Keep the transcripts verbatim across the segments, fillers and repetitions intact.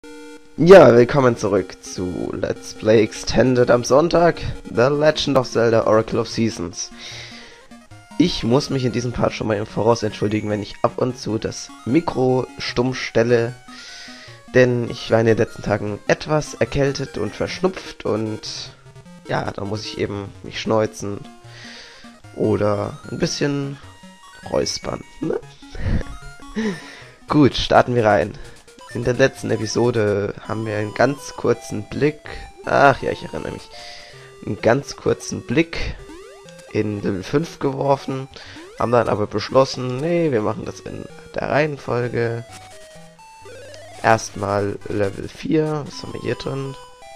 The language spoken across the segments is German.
Ja, willkommen zurück zu Let's Play Extended am Sonntag, The Legend of Zelda Oracle of Seasons. Ich muss mich in diesem Part schon mal im Voraus entschuldigen, wenn ich ab und zu das Mikro stumm stelle, denn ich war in den letzten Tagen etwas erkältet und verschnupft und ja, da muss ich eben mich schneuzen oder ein bisschen räuspern, ne? Gut, starten wir rein. In der letzten Episode haben wir einen ganz kurzen Blick, ach ja, ich erinnere mich, einen ganz kurzen Blick in Level fünf geworfen, haben dann aber beschlossen, nee, wir machen das in der Reihenfolge. Erstmal Level vier, was haben wir hier drin?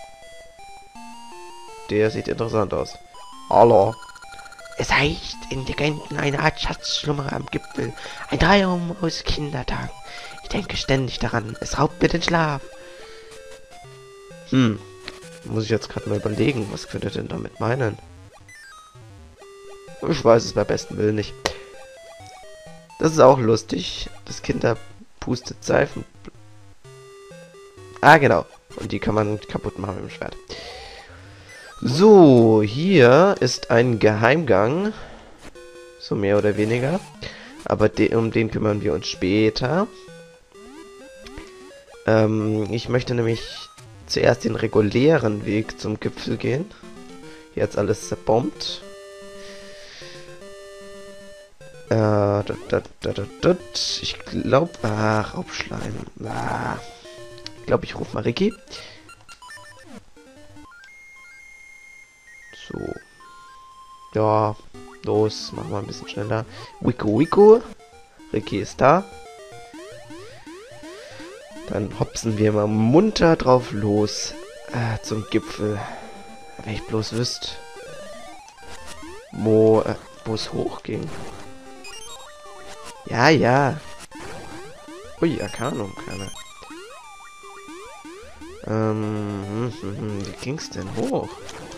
Der sieht interessant aus. Hallo. Es heißt, in Legenden eine Art Schatzschlummere am Gipfel, ein Traum aus Kindertagen. Ich denke ständig daran, es raubt mir den Schlaf. Hm, muss ich jetzt gerade mal überlegen, was könnte denn damit meinen? Ich weiß es bei besten Willen nicht. Das ist auch lustig. Das Kinder pustet Seifen. Ah, genau. Und die kann man kaputt machen mit dem Schwert. So, hier ist ein Geheimgang. So mehr oder weniger. Aber de um den kümmern wir uns später. Ähm, ich möchte nämlich zuerst den regulären Weg zum Gipfel gehen. Jetzt alles zerbombt. Äh, dat, dat, dat, dat. Ich glaube... Ah, Raubschleim. Ah. Ich glaube, ich rufe mal Ricky. So. Ja, los. Machen wir ein bisschen schneller. Wiku Wiku. Ricky ist da. Dann hopsen wir mal munter drauf los. Äh, zum Gipfel. Wenn ich bloß wüsste, wo äh, wo es hochging. Ja, ja. Ui, Arcanum, keine. Ähm, hm, hm, hm, wie ging's denn hoch?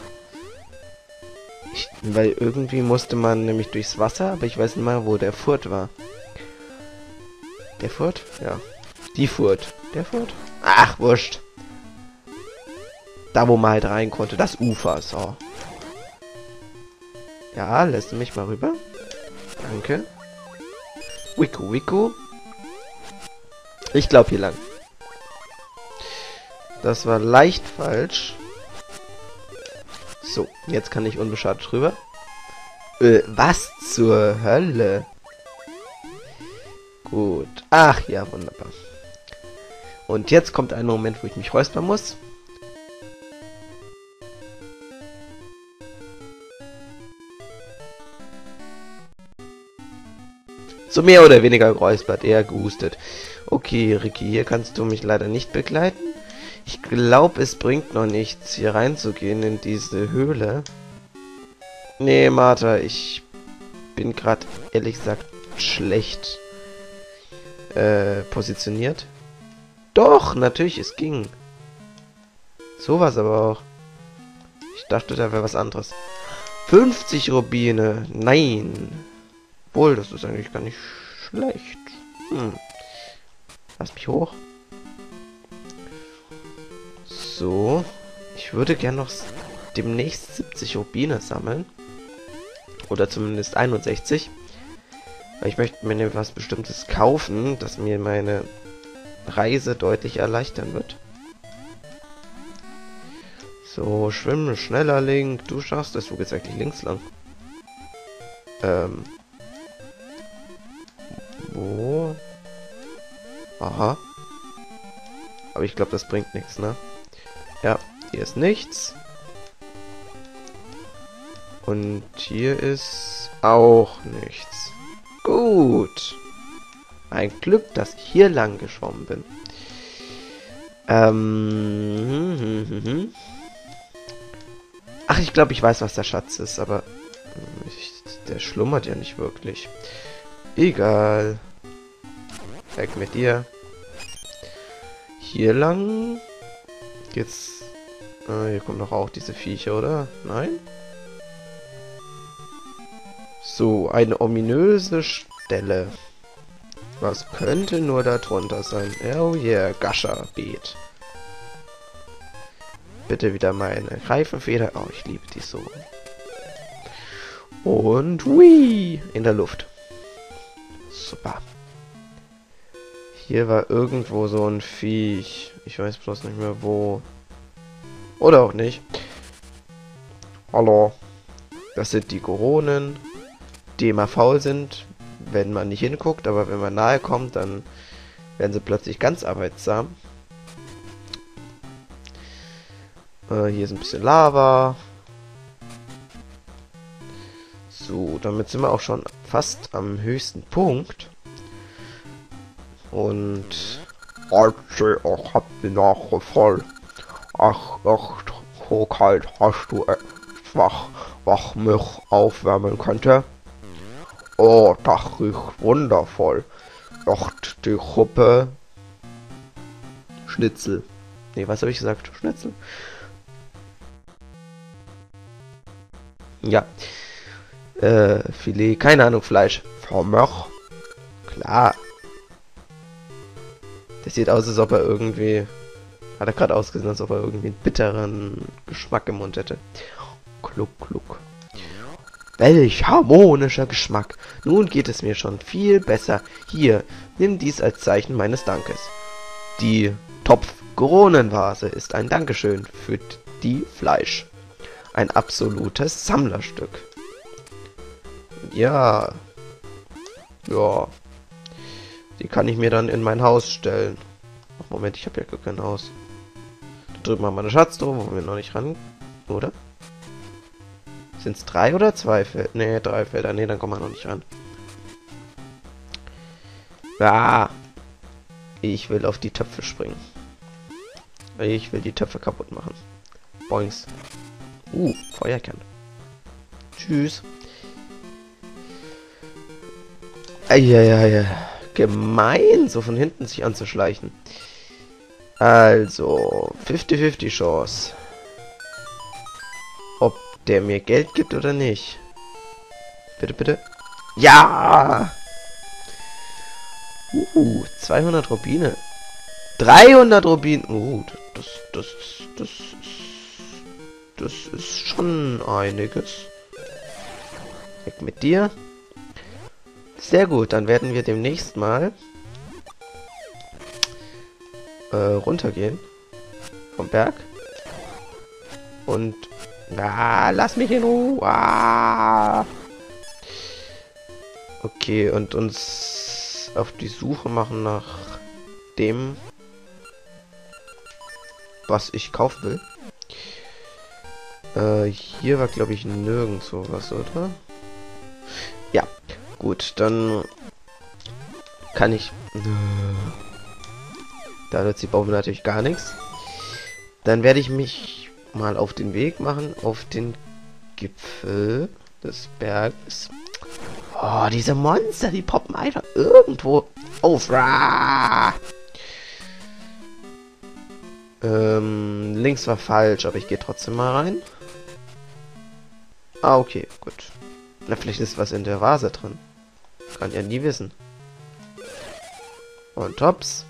Ich, weil irgendwie musste man nämlich durchs Wasser, aber ich weiß nicht mal, wo der Furt war. Der Furt? Ja. Die Furt. Der Furt? Ach, wurscht. Da, wo man halt rein konnte. Das Ufer, so. Ja, lässt du mich mal rüber? Danke. Wiku Wiku. Ich glaube hier lang. Das war leicht falsch. So, jetzt kann ich unbeschadet rüber. Äh, was zur Hölle? Gut. Ach ja, wunderbar. Und jetzt kommt ein Moment, wo ich mich räuspern muss. So mehr oder weniger geräuspert, eher gehustet. Okay, Ricky, hier kannst du mich leider nicht begleiten. Ich glaube, es bringt noch nichts, hier reinzugehen in diese Höhle. Nee, Martha, ich bin gerade, ehrlich gesagt, schlecht äh, positioniert. Doch, natürlich, es ging. Sowas aber auch. Ich dachte, da wäre was anderes. fünfzig Rubine. Nein. Wohl, das ist eigentlich gar nicht schlecht. Hm. Lass mich hoch. So. Ich würde gern noch demnächst siebzig Rubine sammeln. Oder zumindest einundsechzig. Weil ich möchte mir was Bestimmtes kaufen, das mir meine Reise deutlich erleichtern wird. So, schwimmen schneller, Link. Du schaffst es. Wo geht's eigentlich links lang? Ähm. Wo? Aha. Aber ich glaube, das bringt nichts, ne? Ja, hier ist nichts. Und hier ist auch nichts. Gut. Ein Glück, dass ich hier lang geschwommen bin. Ähm. Hm, hm, hm. Ach, ich glaube, ich weiß, was der Schatz ist, aber ich, der schlummert ja nicht wirklich. Egal. Weg mit dir. Hier lang geht's. Ah, hier kommen doch auch diese Viecher, oder? Nein? So, eine ominöse Stelle. Was könnte nur da drunter sein? Oh yeah, Gascha-Beet. bitte wieder meine Greifenfeder. Oh, ich liebe die so. Und hui, in der Luft. Super. Hier war irgendwo so ein Viech. Ich weiß bloß nicht mehr wo. Oder auch nicht. Hallo. Das sind die Goronen, die immer faul sind, wenn man nicht hinguckt, aber wenn man nahe kommt, dann werden sie plötzlich ganz arbeitsam. Äh, hier ist ein bisschen Lava. So, damit sind wir auch schon fast am höchsten Punkt. Und... Ich hab die Nase voll. Ach, ach, so kalt hast du es. Wach, wach mich aufwärmen könnte. Oh, das riecht wundervoll. Doch die Gruppe... Schnitzel. Nee, was habe ich gesagt? Schnitzel. Ja. Äh, Filet, keine Ahnung, Fleisch. Vermöch. Klar. Das sieht aus, als ob er irgendwie... Hat er gerade ausgesehen, als ob er irgendwie einen bitteren Geschmack im Mund hätte. Kluck, kluck. Welch harmonischer Geschmack. Nun geht es mir schon viel besser. Hier, nimm dies als Zeichen meines Dankes. Die Topf-Goronenvase ist ein Dankeschön für die Fleisch. Ein absolutes Sammlerstück. Ja. Ja. Die kann ich mir dann in mein Haus stellen. Ach, Moment, ich habe ja gar kein Haus. Da drüben haben wir eine Schatztruhe, wo wir noch nicht ran... Oder? Sind es drei oder zwei Felder? Ne, drei Felder. Ne, dann kommen wir noch nicht ran. Ah. Ich will auf die Töpfe springen. Ich will die Töpfe kaputt machen. Boings. Uh, Feuerkern. Tschüss. Eieiei. Gemein, so von hinten sich anzuschleichen. Also, fünfzig fünfzig Chance. Ob der mir Geld gibt oder nicht. Bitte, bitte. Ja! Uh, zweihundert Rubine. dreihundert Rubine. Uh, das, das, das, das ist schon einiges. Weg mit dir. Sehr gut, dann werden wir demnächst mal äh, runtergehen vom Berg. Und ah, lass mich in Ruhe. Ah. Okay, und uns auf die Suche machen nach dem, was ich kaufen will. Äh, hier war, glaube ich, nirgendwo was, oder? Ja, gut, dann kann ich... Da nützt die Baum natürlich gar nichts. Dann werde ich mich mal auf den Weg machen, auf den Gipfel des Berges. Oh, diese Monster, die poppen einfach irgendwo auf. Ähm, links war falsch, aber ich gehe trotzdem mal rein. Ah, okay, gut. Na, vielleicht ist was in der Vase drin. Kann ja nie wissen. Und tops.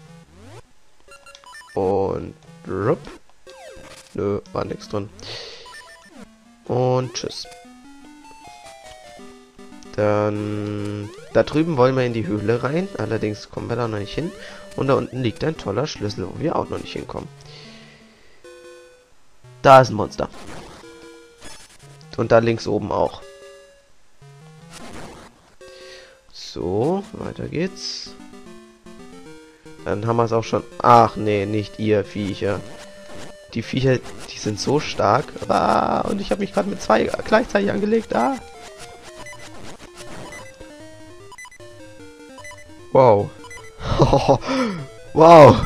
Und rup. Nö, war nichts drin. Und tschüss. Dann... Da drüben wollen wir in die Höhle rein. Allerdings kommen wir da noch nicht hin. Und da unten liegt ein toller Schlüssel, wo wir auch noch nicht hinkommen. Da ist ein Monster. Und da links oben auch. So, weiter geht's. Dann haben wir es auch schon... Ach nee, nicht ihr Viecher. Die Viecher, die sind so stark. Ah, und ich habe mich gerade mit zwei gleichzeitig angelegt. Ah. Wow. Wow.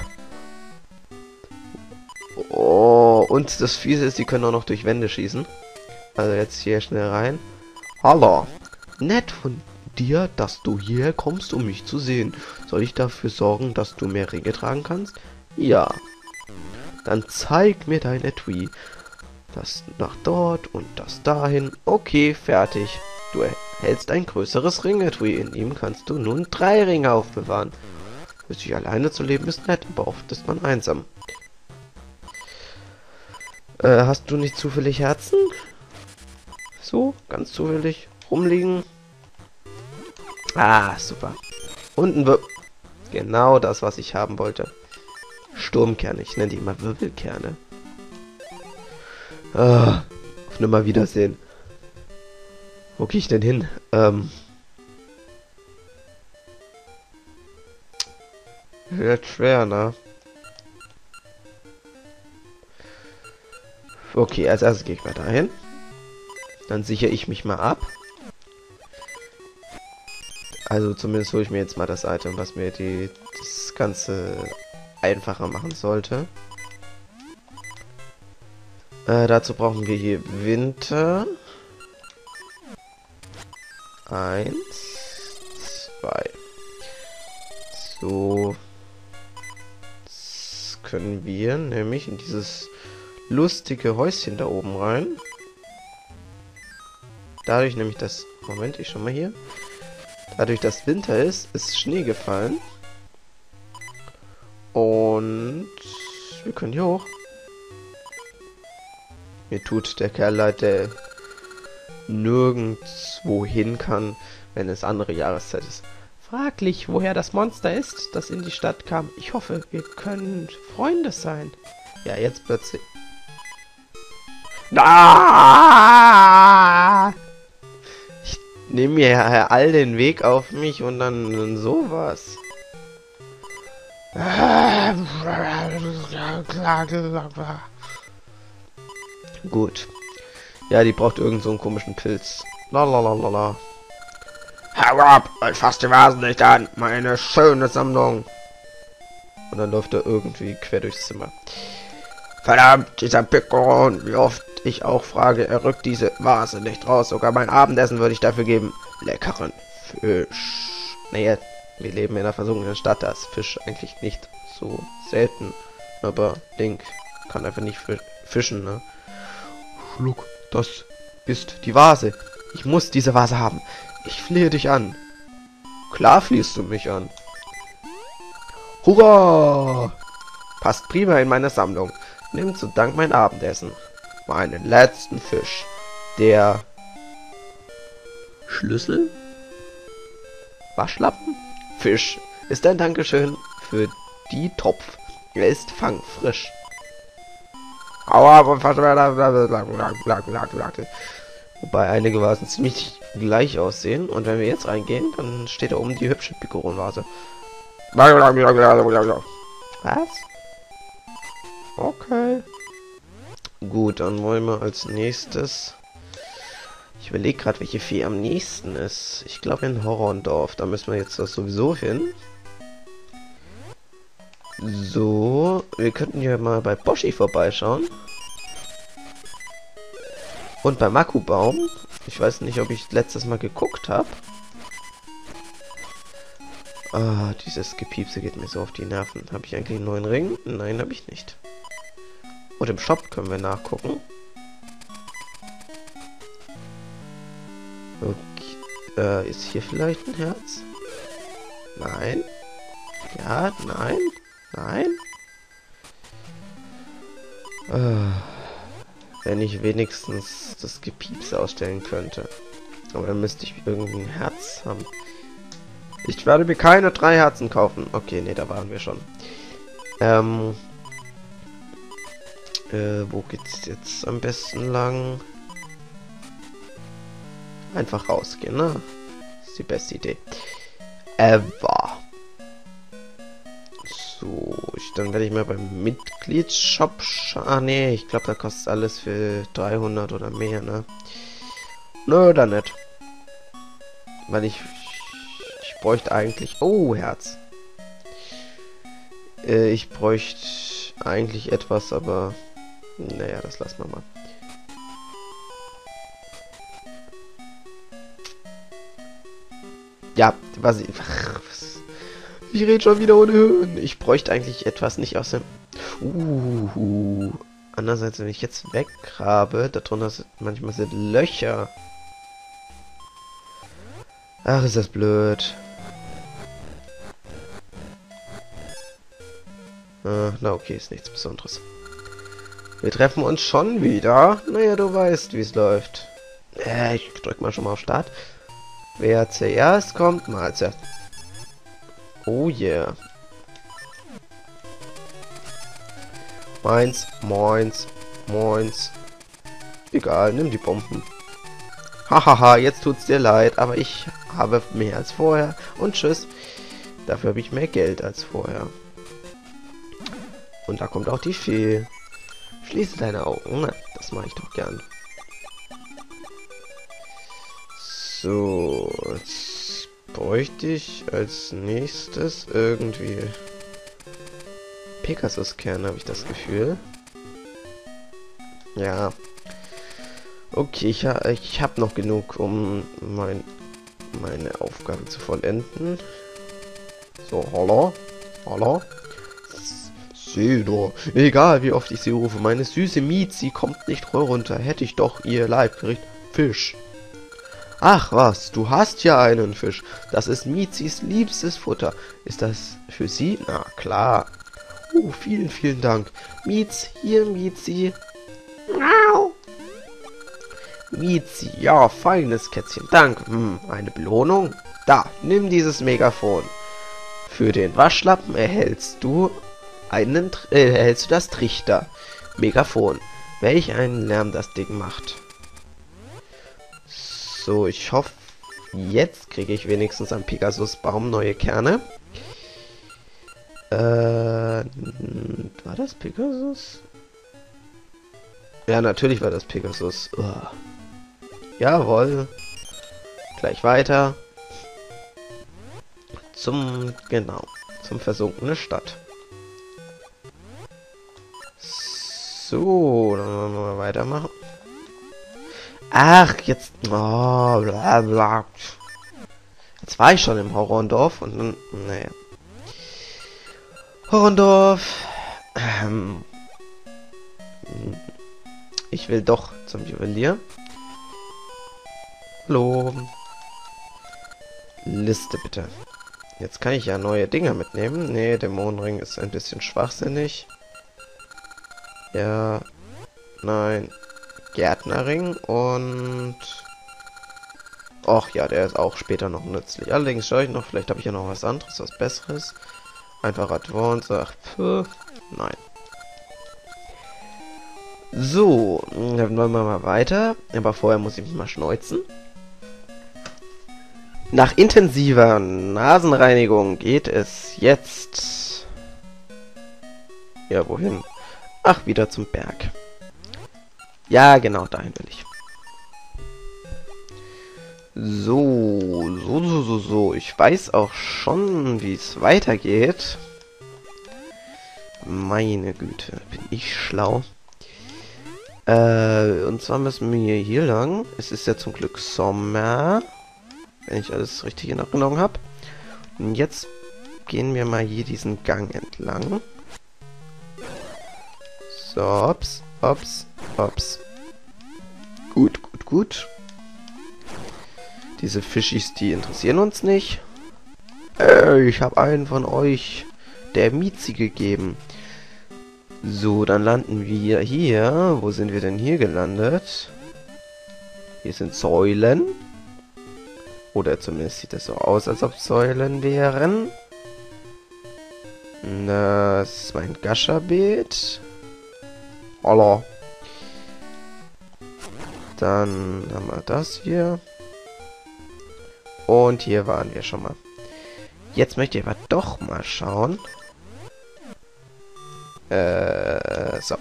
Oh, und das Fiese ist, die können auch noch durch Wände schießen. Also jetzt hier schnell rein. Hallo. Nett von dir, dass du hierher kommst, um mich zu sehen. Soll ich dafür sorgen, dass du mehr Ringe tragen kannst? Ja. Dann zeig mir dein Etui. Das nach dort und das dahin. Okay, fertig. Du erhältst ein größeres Ring-Etui. In ihm kannst du nun drei Ringe aufbewahren. Für sich alleine zu leben ist nett, aber oft ist man einsam. Äh, hast du nicht zufällig Herzen? So, ganz zufällig rumliegen. Ah, super. Unten wir... Genau das, was ich haben wollte. Sturmkerne. Ich nenne die immer Wirbelkerne. Ah, auf Nimmerwiedersehen. Wo gehe ich denn hin? Ähm... Wird schwer, ne? Okay, als erstes gehe ich mal dahin. Dann sichere ich mich mal ab. Also zumindest hole ich mir jetzt mal das Item, was mir die das Ganze einfacher machen sollte. Äh, dazu brauchen wir hier Winter. Eins, zwei. So. Jetzt können wir nämlich in dieses lustige Häuschen da oben rein. Dadurch nämlich, dass... Moment, ich schau mal hier. Dadurch, dass Winter ist, ist Schnee gefallen. Und wir können hier hoch. Mir tut der Kerl leid, der nirgendwo hin kann, wenn es andere Jahreszeit ist. Fraglich, woher das Monster ist, das in die Stadt kam. Ich hoffe, wir können Freunde sein. Ja, jetzt plötzlich. Ah! Ich nehme mir ja all den Weg auf mich und dann sowas. Gut. Ja, die braucht irgend so einen komischen Pilz. Lalalala. Hau ab und fass die Vasen nicht an. Meine schöne Sammlung. Und dann läuft er irgendwie quer durchs Zimmer. Verdammt, dieser Piccoron. Wie oft ich auch frage, er rückt diese Vase nicht raus. Sogar mein Abendessen würde ich dafür geben. Leckeren Fisch. Naja, wir leben in einer versunkenen Stadt. Da ist Fisch eigentlich nicht so selten. Aber Link kann einfach nicht fischen, ne? Schluck, das ist die Vase. Ich muss diese Vase haben. Ich flehe dich an. Klar fließt du mich an. Hurra! Passt prima in meine Sammlung. Nimm zu Dank mein Abendessen. Meinen letzten Fisch. Der Schlüssel? Waschlappen? Fisch ist ein Dankeschön für die Topf. Er ist fangfrisch. Wobei einige Vasen ziemlich gleich aussehen. Und wenn wir jetzt reingehen, dann steht da oben die hübsche Piccoron-Vase. Was? Okay. Gut, dann wollen wir als nächstes... Ich überlege gerade, welche Fee am nächsten ist. Ich glaube in Horrondorf. Da müssen wir jetzt das sowieso hin. So, wir könnten ja mal bei Boschi vorbeischauen. Und bei Makubaum. Ich weiß nicht, ob ich letztes Mal geguckt habe. Ah, dieses Gepiepse geht mir so auf die Nerven. Habe ich eigentlich einen neuen Ring? Nein, habe ich nicht. Und im Shop können wir nachgucken. Okay, äh, ist hier vielleicht ein Herz? Nein. Ja, nein. Nein. Äh, wenn ich wenigstens das Gepiepse ausstellen könnte. Aber dann müsste ich irgendwie ein Herz haben. Ich werde mir keine drei Herzen kaufen. Okay, nee, da waren wir schon. Ähm. Äh, wo geht's jetzt am besten lang? Einfach rausgehen, ne? Das ist die beste Idee. Ever. So, ich, dann werde ich mal beim Mitgliedsshop schauen. Ah, nee, ich glaube, da kostet alles für dreihundert oder mehr, ne? Nö, dann nicht. Weil ich... Ich bräuchte eigentlich... Oh, Herz. Äh, ich bräuchte eigentlich etwas, aber... Naja, das lassen wir mal. Ja, was ich... Ach, was, ich rede schon wieder ohne Höhen. Ich bräuchte eigentlich etwas nicht aus dem... Uh, andererseits, wenn ich jetzt weggrabe, darunter sind, manchmal sind Löcher. Ach, ist das blöd. Äh, na okay, ist nichts Besonderes. Wir treffen uns schon wieder. Naja, du weißt, wie es läuft. Äh, ich drück mal schon mal auf Start. Wer zuerst kommt, mal zuerst. Oh yeah. Meins, moins, moins. Egal, nimm die Bomben. Hahaha, jetzt tut's dir leid, aber ich habe mehr als vorher. Und tschüss. Dafür habe ich mehr Geld als vorher. Und da kommt auch die Fee. Schließe deine Augen. Na, das mache ich doch gern. So, jetzt bräuchte ich als nächstes irgendwie Pegasus-Kerne, habe ich das Gefühl. Ja. Okay, ich, ha ich habe noch genug, um mein meine Aufgabe zu vollenden. So, hallo? Hallo? Sedo. Egal, wie oft ich sie rufe. Meine süße Miet, sie kommt nicht runter. Hätte ich doch ihr Leibgericht Fisch. Ach was, du hast ja einen Fisch. Das ist Mizis liebstes Futter. Ist das für sie? Na klar. Oh, vielen, vielen Dank. Miez, hier, Mizi. Miau. Mizi, ja, feines Kätzchen. Dank. Hm, eine Belohnung? Da, nimm dieses Megafon. Für den Waschlappen erhältst du einen, äh, erhältst du das Trichter. Megafon. Welch einen Lärm das Ding macht. So, ich hoffe, jetzt kriege ich wenigstens am Pegasus-Baum neue Kerne. Äh, war das Pegasus? Ja, natürlich war das Pegasus. Uah. Jawohl. Gleich weiter. Zum, genau, zum versunkene Stadt. So, dann wollen wir mal weitermachen. Ach, jetzt... Oh, bla bla. Jetzt war ich schon im Horrorndorf und dann... Naja. Horrorndorf. Ähm, ich will doch zum Juwelier. Hallo. Liste bitte. Jetzt kann ich ja neue Dinger mitnehmen. Nee, Dämonenring ist ein bisschen schwachsinnig. Ja. Nein. Gärtnerring und... Och ja, der ist auch später noch nützlich. Allerdings schaue ich noch, vielleicht habe ich ja noch was anderes, was Besseres. Einfach Advance, ach, pf, nein. So, dann wollen wir mal weiter. Aber vorher muss ich mich mal schneuzen. Nach intensiver Nasenreinigung geht es jetzt... Ja, wohin? Ach, wieder zum Berg. Ja, genau, dahin will ich. So, so, so, so, so. Ich weiß auch schon, wie es weitergeht. Meine Güte, bin ich schlau. Äh, und zwar müssen wir hier lang. Es ist ja zum Glück Sommer. Wenn ich alles richtig in Erinnerung habe. Und jetzt gehen wir mal hier diesen Gang entlang. So, ups, ups, ups. Gut, gut, gut. Diese Fischis, die interessieren uns nicht. Äh, ich habe einen von euch der Miezi gegeben. So, dann landen wir hier. Wo sind wir denn hier gelandet? Hier sind Säulen. Oder zumindest sieht es so aus, als ob Säulen wären. Das ist mein Gascha-Beet. Hallo. Dann haben wir das hier. Und hier waren wir schon mal. Jetzt möchte ich aber doch mal schauen. Äh, so.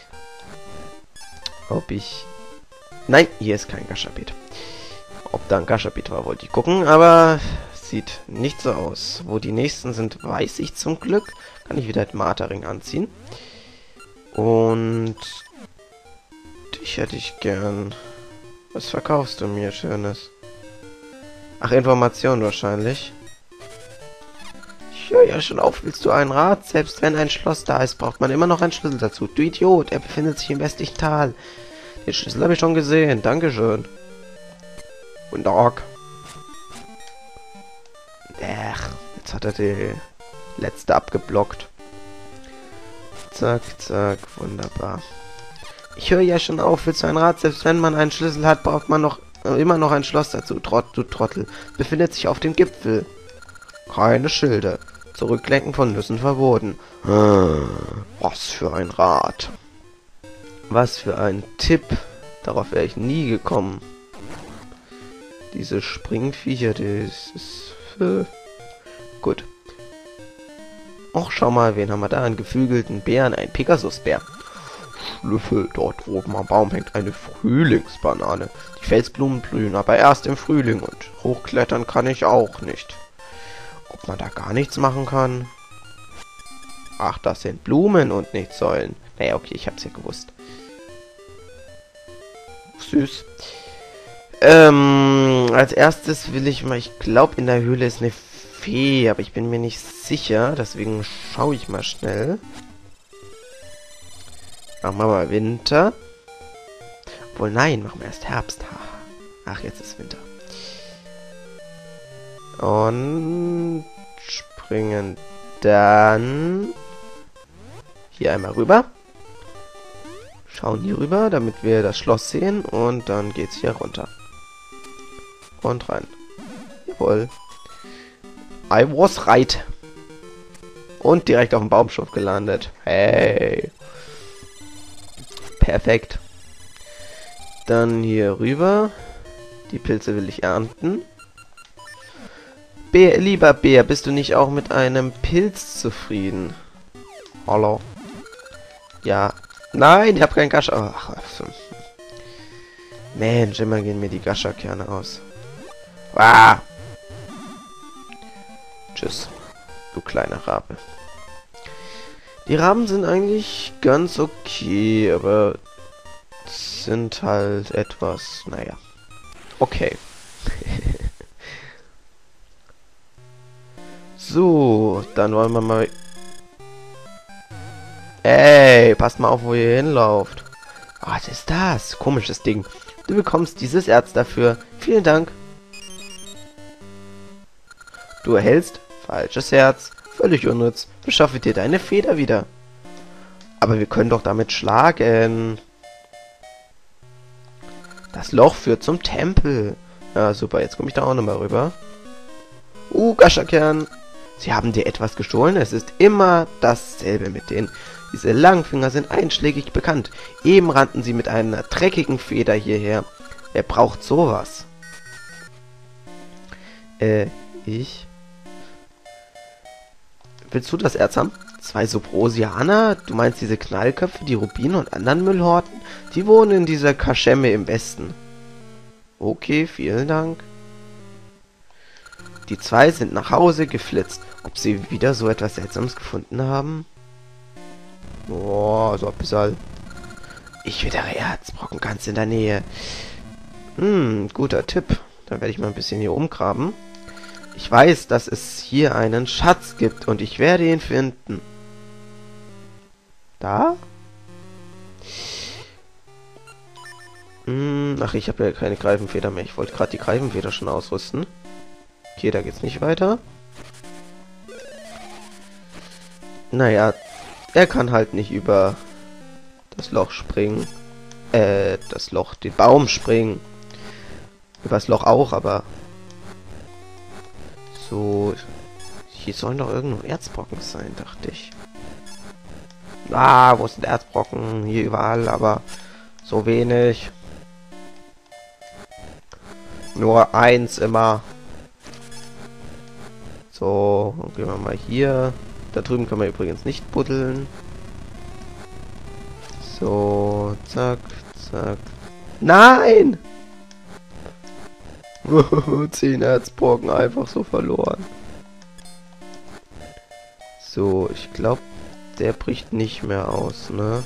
Ob ich... Nein, hier ist kein Gascha-Beet. Ob da ein Gascha-Beet war, wollte ich gucken, aber sieht nicht so aus. Wo die nächsten sind, weiß ich zum Glück. Kann ich wieder den Martering anziehen. Und... dich hätte ich gern. Was verkaufst du mir Schönes? Ach, Information wahrscheinlich. Ich höre ja schon auf, willst du einen Rat? Selbst wenn ein Schloss da ist, braucht man immer noch einen Schlüssel dazu. Du Idiot, er befindet sich im westlichen Tal. Den Schlüssel habe ich schon gesehen. Dankeschön. Guten Tag. Ach, jetzt hat er die letzte abgeblockt. Zack, zack, wunderbar. Ich höre ja schon auf, willst du ein Rad? Selbst wenn man einen Schlüssel hat, braucht man noch äh, immer noch ein Schloss dazu. Trott, du Trottel. Befindet sich auf dem Gipfel. Keine Schilder. Zurücklenken von Nüssen verboten. Hm, was für ein Rat. Was für ein Tipp. Darauf wäre ich nie gekommen. Diese Springviecher, das ist... Äh, gut. Och, schau mal, wen haben wir da? Einen geflügelten Bären, ein Pegasusbär. Schlüssel, dort oben am Baum hängt eine Frühlingsbanane. Die Felsblumen blühen aber erst im Frühling und hochklettern kann ich auch nicht. Ob man da gar nichts machen kann? Ach, das sind Blumen und nicht Säulen. Naja, okay, ich hab's ja gewusst. Süß. Ähm, als erstes will ich mal, ich glaube in der Höhle ist eine Fee, aber ich bin mir nicht sicher, deswegen schaue ich mal schnell. Machen wir mal Winter. Obwohl, nein, machen wir erst Herbst. Ach, jetzt ist Winter. Und springen dann hier einmal rüber. Schauen hier rüber, damit wir das Schloss sehen. Und dann geht's hier runter. Und rein. Jawohl. I was right. Und direkt auf dem Baumschopf gelandet. Hey. Perfekt. Dann hier rüber. Die Pilze will ich ernten. Bär, lieber Bär, bist du nicht auch mit einem Pilz zufrieden? Hallo. Ja. Nein, ich habe keinen Gascha. Ach, Mensch, immer gehen mir die Gascha-Kerne aus. Ah. Tschüss, du kleiner Rabe. Die Raben sind eigentlich ganz okay, aber sind halt etwas, naja. Okay. So, dann wollen wir mal... Ey, passt mal auf, wo ihr hinlauft. Oh, was ist das? Komisches Ding. Du bekommst dieses Erz dafür. Vielen Dank. Du erhältst falsches Herz. Völlig unnütz. Beschaffe dir deine Feder wieder. Aber wir können doch damit schlagen. Das Loch führt zum Tempel. Ja, super. Jetzt komme ich da auch nochmal rüber. Uh, Gascha-Kern. Sie haben dir etwas gestohlen. Es ist immer dasselbe mit denen. Diese Langfinger sind einschlägig bekannt. Eben rannten sie mit einer dreckigen Feder hierher. Wer braucht sowas? Äh, ich? Willst du das Erz haben? Zwei Soprosianer? Du meinst diese Knallköpfe, die Rubine und anderen Müll horten? Die wohnen in dieser Kaschemme im Westen. Okay, vielen Dank. Die zwei sind nach Hause geflitzt. Ob sie wieder so etwas Seltsames gefunden haben? Boah, so ein bisschen. Ich wittere Erzbrocken ganz in der Nähe. Hm, guter Tipp. Dann werde ich mal ein bisschen hier umgraben. Ich weiß, dass es hier einen Schatz gibt und ich werde ihn finden. Da? Hm, ach, ich habe ja keine Greifenfeder mehr. Ich wollte gerade die Greifenfeder schon ausrüsten. Okay, da geht's nicht weiter. Naja, er kann halt nicht über das Loch springen. Äh, das Loch, den Baum springen. Über das Loch auch, aber... So... Hier sollen doch irgendwo Erzbrocken sein, dachte ich. Ah, wo sind Erzbrocken? Hier überall, aber so wenig. Nur eins immer. So, dann gehen wir mal hier. Da drüben können wir übrigens nicht buddeln. So, zack, zack. Nein! Zehn Erzbrocken einfach so verloren. So, ich glaube, der bricht nicht mehr aus, ne?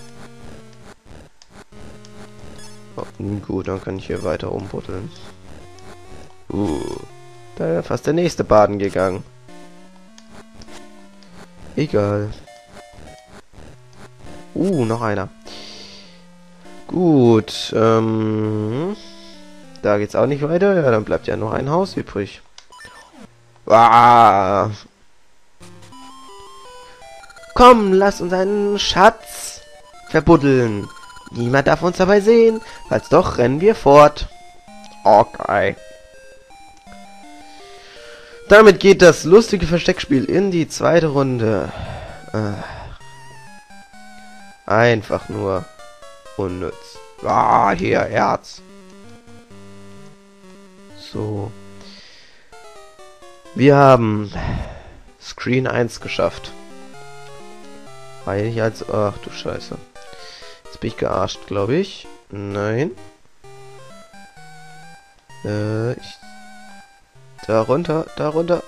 Oh, gut, dann kann ich hier weiter umbuddeln. Uh, da wäre fast der nächste baden gegangen. Egal. Uh, noch einer. Gut, ähm... da geht's auch nicht weiter. Ja, dann bleibt ja noch ein Haus übrig. Ah. Komm, lass uns einen Schatz verbuddeln. Niemand darf uns dabei sehen. Falls doch, rennen wir fort. Okay. Damit geht das lustige Versteckspiel in die zweite Runde. Äh. Einfach nur unnütz. Ah, hier, Erz. So. Wir haben Screen eins geschafft. Weil ich als... Ach du Scheiße. Jetzt bin ich gearscht, glaube ich. Nein. Äh, ich... Da runter, da runter.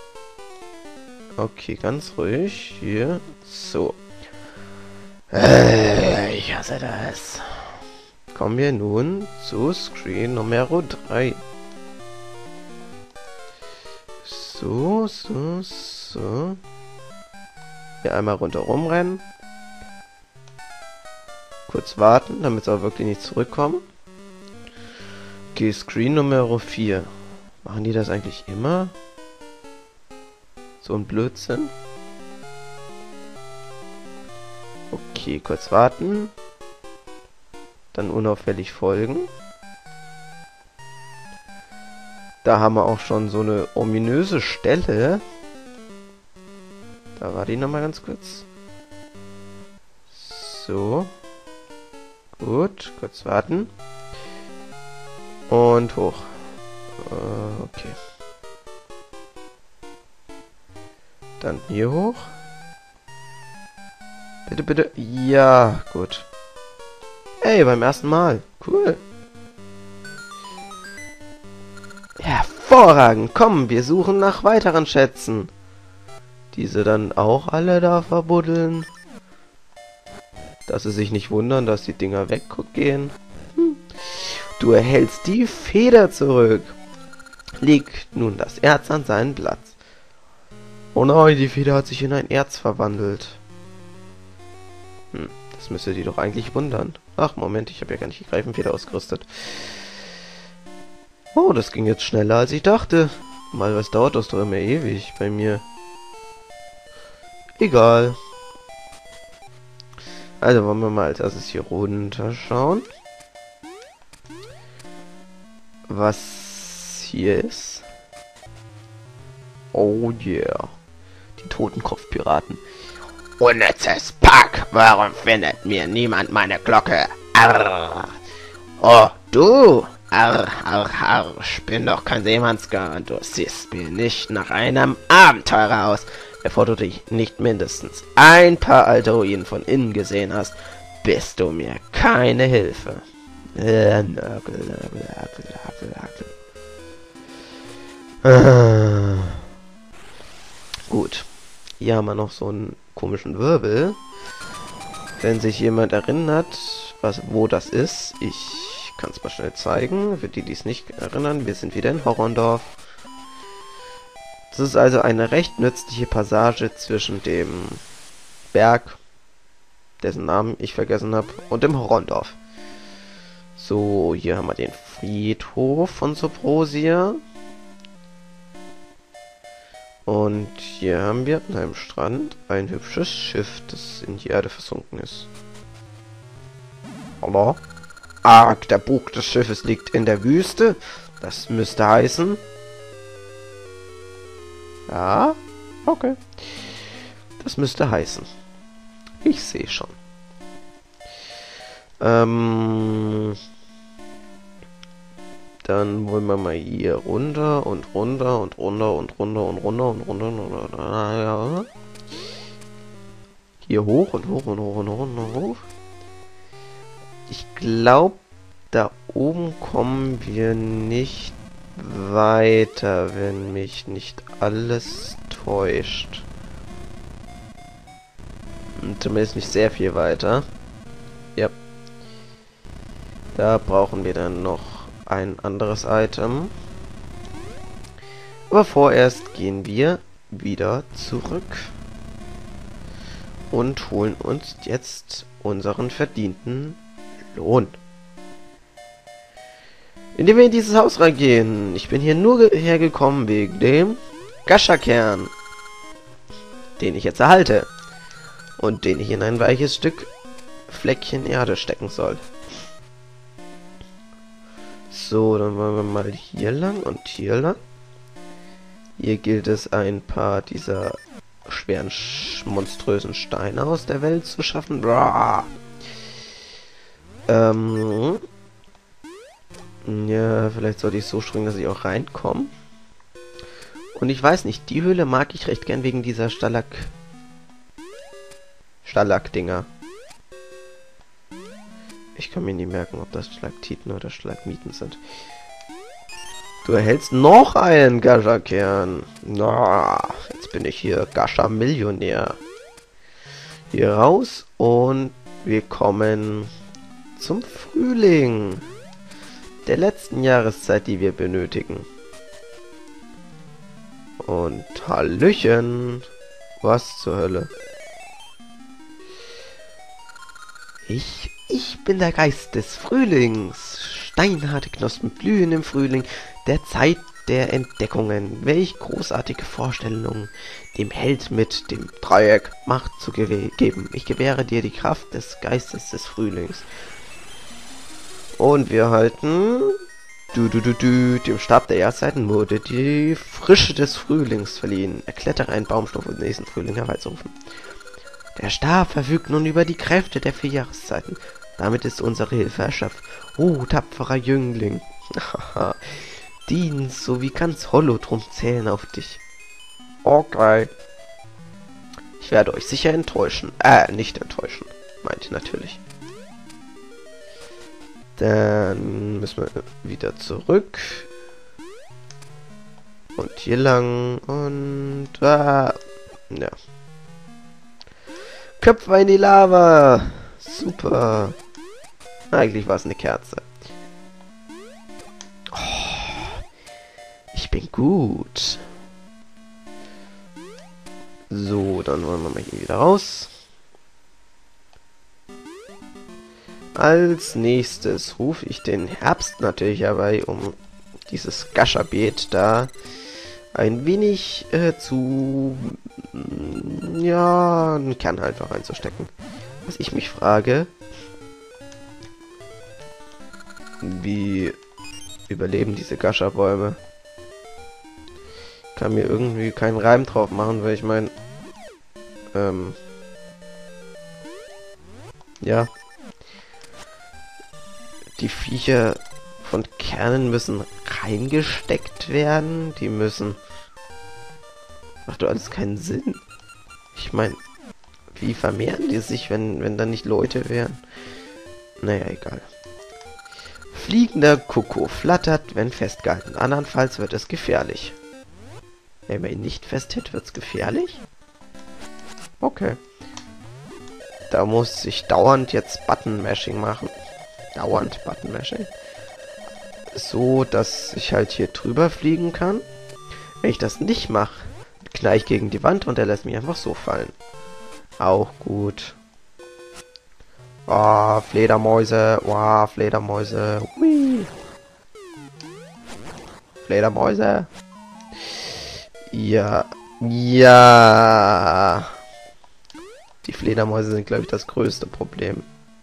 Okay, ganz ruhig. Hier. So. Äh, ich hasse das. Kommen wir nun zu Screen Nummer drei. So, so, so. Hier einmal rundherum rennen. Kurz warten, damit sie auch wirklich nicht zurückkommen. Okay, Screen Nummer vier. Machen die das eigentlich immer? So ein Blödsinn. Okay, kurz warten. Dann unauffällig folgen. Da haben wir auch schon so eine ominöse Stelle. Da war die nochmal ganz kurz. So. Gut, kurz warten. Und hoch. Uh, okay. Dann hier hoch. Bitte, bitte. Ja, gut. Ey, beim ersten Mal. Cool. Hervorragend. Komm, wir suchen nach weiteren Schätzen. Diese dann auch alle da verbuddeln. Dass sie sich nicht wundern, dass die Dinger weggehen. Hm. Du erhältst die Feder zurück. Leg nun das Erz an seinen Platz. Oh nein, die Feder hat sich in ein Erz verwandelt. Hm, das müsste die doch eigentlich wundern. Ach, Moment, ich habe ja gar nicht die Greifenfeder ausgerüstet. Oh, das ging jetzt schneller, als ich dachte. Mal, was dauert das doch immer ewig bei mir. Egal. Also, wollen wir mal als erstes hier runterschauen. Was hier ist. Oh yeah. Die Totenkopfpiraten. Unnützes Pack! Warum findet mir niemand meine Glocke? Arr. Oh, du! Arr, arr, arr. Spinn doch kein Seemannsgarn. Du siehst mir nicht nach einem Abenteurer aus, bevor du dich nicht mindestens ein paar alte Ruinen von innen gesehen hast, bist du mir keine Hilfe. Äh, nörgel, nörgel, nörgel, nörgel, nörgel. Äh. Gut. Hier haben wir noch so einen komischen Wirbel. Wenn sich jemand erinnert, was, wo das ist, ich kann es mal schnell zeigen. Für die, die es nicht erinnern, wir sind wieder in Horrondorf. Das ist also eine recht nützliche Passage zwischen dem Berg, dessen Namen ich vergessen habe, und dem Horrondorf. So, hier haben wir den Friedhof von Soprosia. Und hier haben wir an einem Strand ein hübsches Schiff, das in die Erde versunken ist. Hallo? Arg, der Bug des Schiffes liegt in der Wüste. Das müsste heißen... Ja, okay. Das müsste heißen. Ich sehe schon. Ähm... Dann wollen wir mal hier runter und runter und runter und runter und runter und runter und runter. Ja. Hier hoch und hoch und hoch und hoch und hoch. Ich glaube, da oben kommen wir nicht weiter, wenn mich nicht alles täuscht. Zumindest nicht sehr viel weiter. Ja. Da brauchen wir dann noch ein anderes Item. Aber vorerst gehen wir wieder zurück und holen uns jetzt unseren verdienten Lohn. Indem wir in dieses Haus reingehen. Ich bin hier nur hergekommen wegen dem Gascha-Kern, den ich jetzt erhalte und den ich in ein weiches Stück Fleckchen Erde stecken soll. So, dann wollen wir mal hier lang und hier lang. Hier gilt es, ein paar dieser schweren, monströsen Steine aus der Welt zu schaffen. Blah. Ähm... Ja, vielleicht sollte ich so springen, dass ich auch reinkomme. Und ich weiß nicht, die Höhle mag ich recht gern wegen dieser Stalag... Stalag-Dinger. Ich kann mir nie merken, ob das Stalaktiten oder Stalagmiten sind. Du erhältst noch einen Gascha-Kern. Na, jetzt bin ich hier Gascha-Millionär. Hier raus und wir kommen zum Frühling. Der letzten Jahreszeit, die wir benötigen. Und Hallöchen. Was zur Hölle? Ich, ich bin der Geist des Frühlings. Steinharte Knospen blühen im Frühling, der Zeit der Entdeckungen. Welch großartige Vorstellungen, dem Held mit dem Dreieck Macht zu geben. Ich gewähre dir die Kraft des Geistes des Frühlings. Und wir halten du, du, du, du, dem Stab der Jahreszeiten wurde die Frische des Frühlings verliehen. Erklettere einen Baumstumpf, um den nächsten Frühling herbeizurufen. Der Stab verfügt nun über die Kräfte der vier Jahreszeiten. Damit ist unsere Hilfe erschöpft. Oh, tapferer Jüngling. Dienst, so wie ganz Holodrum zählen auf dich. Okay. Ich werde euch sicher enttäuschen. Äh, nicht enttäuschen. Meinte natürlich. Dann müssen wir wieder zurück. Und hier lang. Und... Ah, ja. Köpfe in die Lava. Super. Eigentlich war es eine Kerze. Oh, ich bin gut. So, dann wollen wir mal hier wieder raus. Als nächstes rufe ich den Herbst natürlich herbei, um dieses Gascha-Beet da ein wenig äh, zu... ja, einen Kern halt noch reinzustecken. Was ich mich frage... Wie überleben diese Gascha-Bäume? Ich kann mir irgendwie keinen Reim drauf machen, weil ich meine... Ähm... Ja... Die Viecher von Kernen müssen reingesteckt werden. Die müssen... Macht doch alles keinen Sinn. Ich meine, wie vermehren die sich, wenn, wenn da nicht Leute wären? Naja, egal. Fliegender Kuckuck flattert, wenn festgehalten. Andernfalls wird es gefährlich. Wenn man ihn nicht festhält, wird es gefährlich? Okay. Da muss ich dauernd jetzt Button-Mashing machen. Dauernd Button-Mashing. So, dass ich halt hier drüber fliegen kann. Wenn ich das nicht mache, knall ich gegen die Wand und er lässt mich einfach so fallen. Auch gut. Oh, Fledermäuse. Oh, Fledermäuse. Hui. Fledermäuse. Ja. Ja. Die Fledermäuse sind, glaube ich, das größte Problem.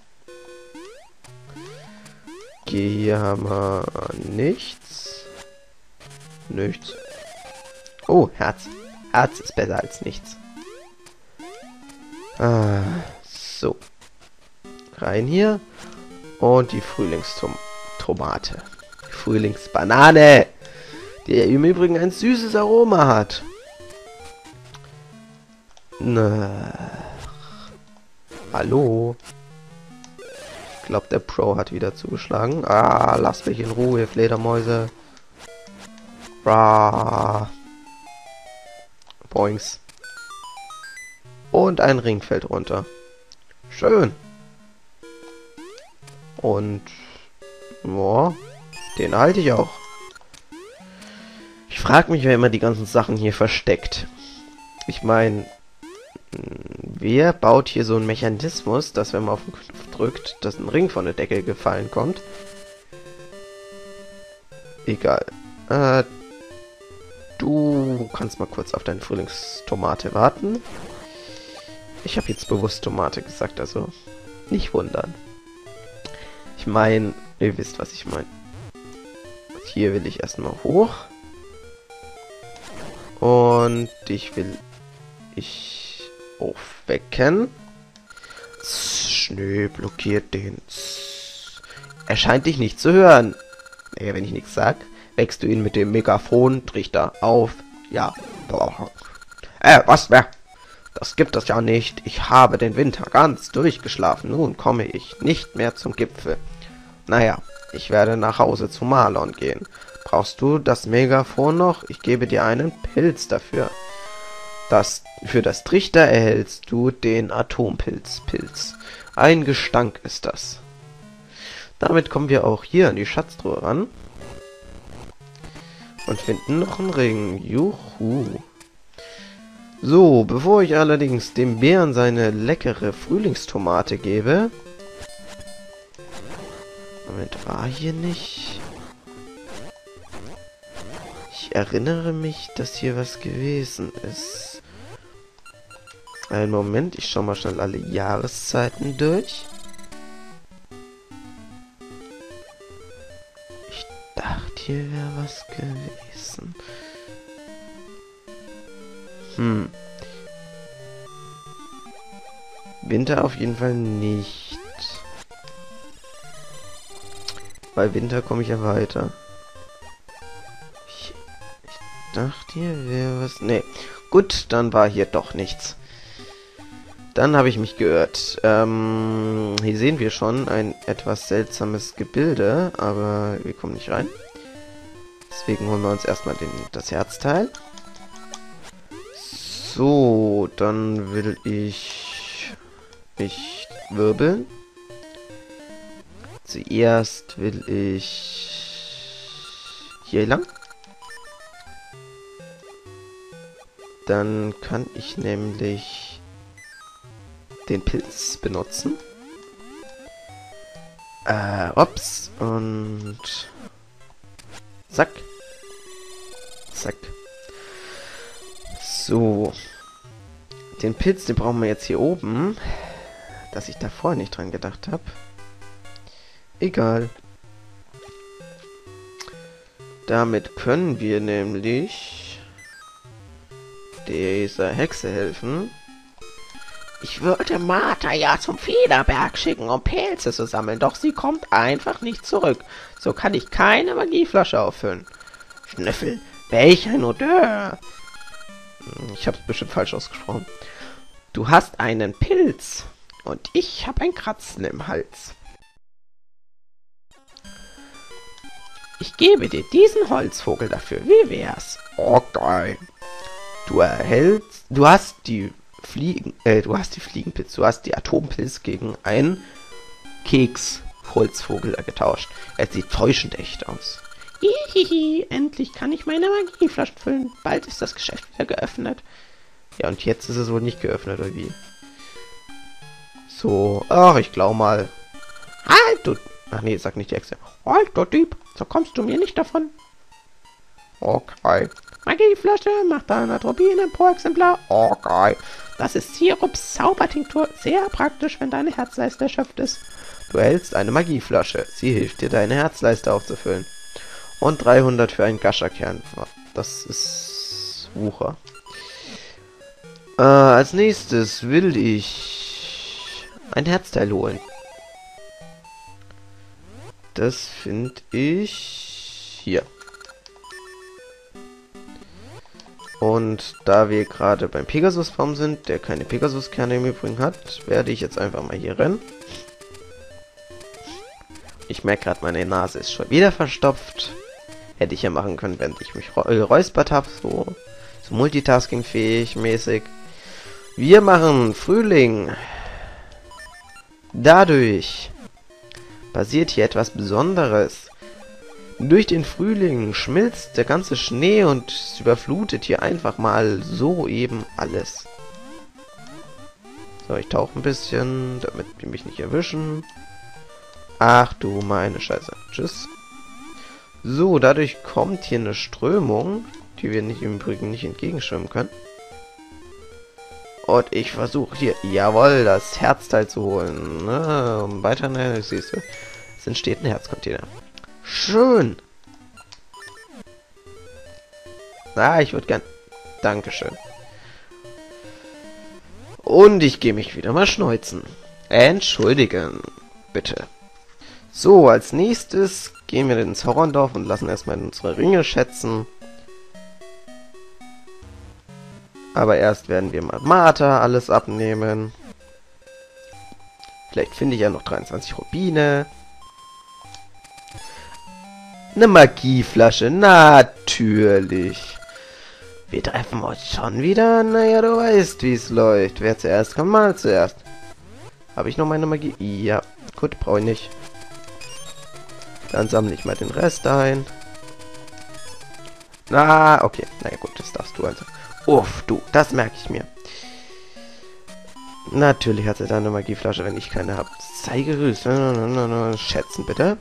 Okay, hier haben wir nichts. Nichts. Oh, Herz. Herz ist besser als nichts. Ah, so. Rein hier. Und die Frühlingstomate. Die Frühlingsbanane. Die im Übrigen ein süßes Aroma hat. Na. Hallo. Ich glaube, der Pro hat wieder zugeschlagen. Ah, lasst mich in Ruhe, Fledermäuse. Bra. Boings. Und ein Ring fällt runter. Schön. Und... boah, den halte ich auch. Ich frage mich, wer immer die ganzen Sachen hier versteckt. Ich meine... Wer baut hier so einen Mechanismus, dass wenn man auf den Knopf drückt, dass ein Ring von der Decke gefallen kommt? Egal. Äh, du kannst mal kurz auf deine Frühlingstomate warten. Ich habe jetzt bewusst Tomate gesagt, also Nicht wundern. Ich meine, ihr wisst, was ich meine. Hier will ich erstmal hoch. Und ich will ich aufwecken. Schnee blockiert den. Er scheint dich nicht zu hören. Naja, wenn ich nichts sag, wächst du ihn mit dem Megafon-Trichter auf. Ja. Äh, was mehr? Das gibt es ja nicht. Ich habe den Winter ganz durchgeschlafen. Nun komme ich nicht mehr zum Gipfel. Naja, ich werde nach Hause zu Marlon gehen. Brauchst du das Megafon noch? Ich gebe dir einen Pilz dafür. Das, für das Trichter erhältst du den Atompilz. Pilz. Ein Gestank ist das. Damit kommen wir auch hier an die Schatztruhe ran. Und finden noch einen Ring. Juhu. So, bevor ich allerdings dem Bären seine leckere Frühlingstomate gebe... Moment, war hier nicht... Ich erinnere mich, dass hier was gewesen ist. Einen Moment, ich schau mal schnell alle Jahreszeiten durch. Ich dachte, hier wäre was gewesen. Hm. Winter auf jeden Fall nicht. Bei Winter komme ich ja weiter. Ich, ich dachte, hier wäre was... Nee. Gut, dann war hier doch nichts. Dann habe ich mich geirrt. Ähm, hier sehen wir schon ein etwas seltsames Gebilde, aber wir kommen nicht rein. Deswegen holen wir uns erstmal den, das Herzteil. So, dann will ich mich wirbeln. Zuerst will ich hier lang. Dann kann ich nämlich den Pilz benutzen. Äh, ups. Und zack. Zack. So. Den Pilz, den brauchen wir jetzt hier oben. Dass ich da vorher nicht dran gedacht habe. Egal. Damit können wir nämlich dieser Hexe helfen. Ich würde Martha ja zum Federberg schicken, um Pilze zu sammeln, doch sie kommt einfach nicht zurück. So kann ich keine Magieflasche auffüllen. Schnüffel, welch ein Odeur! Ich habe es bestimmt falsch ausgesprochen. Du hast einen Pilz und ich habe ein Kratzen im Hals. Ich gebe dir diesen Holzvogel dafür. Wie wär's? Okay. Du erhältst... Du hast die Fliegen... Äh, du hast die Fliegenpilz. Du hast die Atompilz gegen einen Keks-Holzvogel getauscht. Er sieht täuschend echt aus. Hihihi, endlich kann ich meine Magieflaschen füllen. Bald ist das Geschäft wieder geöffnet. Ja, und jetzt ist es wohl nicht geöffnet, oder wie? So, ach, ich glaube mal. Halt, du... Ach nee, sag nicht die Hexe. Halt, du Dieb, so kommst du mir nicht davon. Okay. Magieflasche, mach deiner Turbine pro Exemplar. Okay. Das ist Sirups Zaubertinktur. Sehr praktisch, wenn deine Herzleiste erschöpft ist. Du erhältst eine Magieflasche. Sie hilft dir, deine Herzleiste aufzufüllen. Und dreihundert für einen Gascha-Kern. Das ist Wucher. Äh, als nächstes will ich ein Herzteil holen. Das finde ich hier. Und da wir gerade beim Pegasusbaum sind, der keine Pegasuskerne im Übrigen hat, werde ich jetzt einfach mal hier rennen. Ich merke gerade, meine Nase ist schon wieder verstopft. Hätte ich ja machen können, wenn ich mich geräuspert habe, so, so multitasking-fähig mäßig. Wir machen Frühling. Dadurch passiert hier etwas Besonderes. Durch den Frühling schmilzt der ganze Schnee und es überflutet hier einfach mal so eben alles. So, ich tauche ein bisschen, damit die mich nicht erwischen. Ach du meine Scheiße. Tschüss. So, dadurch kommt hier eine Strömung, die wir nicht im Übrigen nicht entgegenschwimmen können. Und ich versuche hier, jawohl, das Herzteil zu holen. Ne? Um weiter, ne, siehst du, es entsteht ein Herzcontainer. Schön. Ah, ich würde gern. Dankeschön. Und ich gehe mich wieder mal schneuzen. Entschuldigen, bitte. So, als nächstes gehen wir ins Horrondorf und lassen erstmal unsere Ringe schätzen. Aber erst werden wir mal Martha alles abnehmen. Vielleicht finde ich ja noch dreiundzwanzig Rubine. Eine Magieflasche, natürlich. Wir treffen uns schon wieder. Naja, du weißt, wie es läuft. Wer zuerst kommt, mal zuerst. Habe ich noch meine Magie? Ja, gut, brauche ich nicht. Dann sammle ich mal den Rest ein. Ah, okay. Naja, gut, das darfst du also. Uff, du, das merke ich mir. Natürlich hat sie da eine Magieflasche, wenn ich keine habe. Sei gegrüßt. Schätzen, bitte.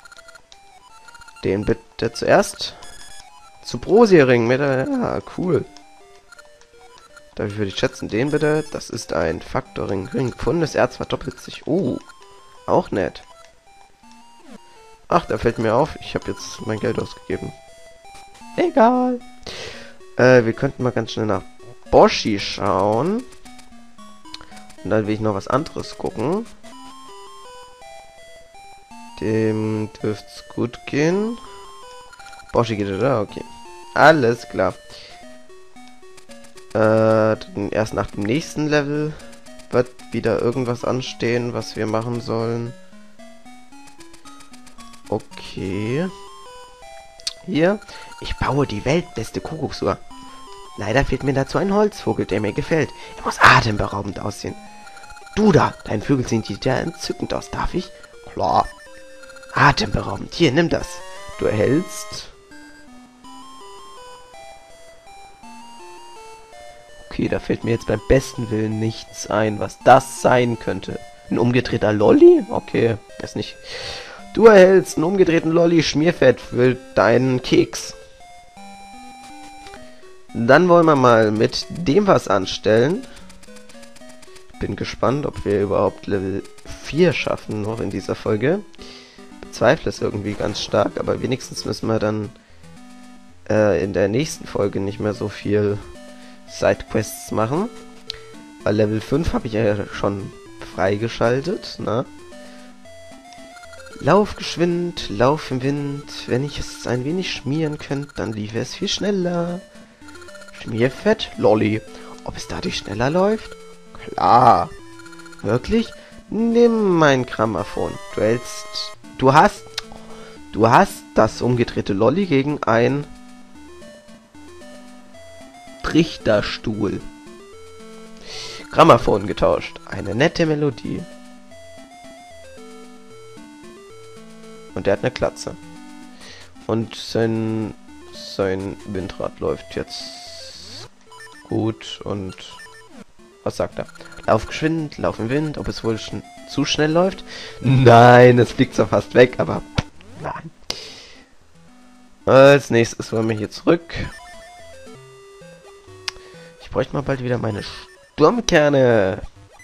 Den bitte zuerst. Zu Brosiering mit der... Ja, cool. Darf ich für dich schätzen? Den bitte. Das ist ein Faktoring. Gefundenes Erz verdoppelt sich. Oh, auch nett. Ach, da fällt mir auf. Ich habe jetzt mein Geld ausgegeben. Egal. Äh, wir könnten mal ganz schnell nach Boschi schauen. Und dann will ich noch was anderes gucken. Dem dürft's gut gehen. Boschi geht da, okay. Alles klar. Äh, dann erst nach dem nächsten Level wird wieder irgendwas anstehen, was wir machen sollen. Okay. Hier. Ich baue die weltbeste Kuckucksuhr. Leider fehlt mir dazu ein Holzvogel, der mir gefällt. Er muss atemberaubend aussehen. Du da, dein Vögel sieht ja entzückend aus, darf ich? Klar. Atemberaubend. Hier, nimm das. Du erhältst... Okay, da fällt mir jetzt beim besten Willen nichts ein, was das sein könnte. Ein umgedrehter Lolli? Okay, ist nicht... Du erhältst einen umgedrehten Lolli Schmierfett für deinen Keks. Dann wollen wir mal mit dem was anstellen. Bin gespannt, ob wir überhaupt Level vier schaffen noch in dieser Folge. Bezweifle es irgendwie ganz stark, aber wenigstens müssen wir dann äh, in der nächsten Folge nicht mehr so viel Sidequests machen. Weil Level fünf habe ich ja schon freigeschaltet, ne? Lauf geschwind, lauf im Wind. Wenn ich es ein wenig schmieren könnte, dann lief es viel schneller. Schmierfett, Lolli. Ob es dadurch schneller läuft? Klar. Wirklich? Nimm mein Grammophon. Du hältst... Du hast... Du hast das umgedrehte Lolli gegen ein... Trichterstuhl. Grammophon getauscht. Eine nette Melodie. Und der hat eine Glatze. Und sein... Sein Windrad läuft jetzt... gut und... Was sagt er? Lauf geschwind, lauf im Wind, ob es wohl schon zu schnell läuft? Nein, es fliegt zwar fast weg, aber nein. Als nächstes wollen wir hier zurück. Ich bräuchte mal bald wieder meine Sturmkerne.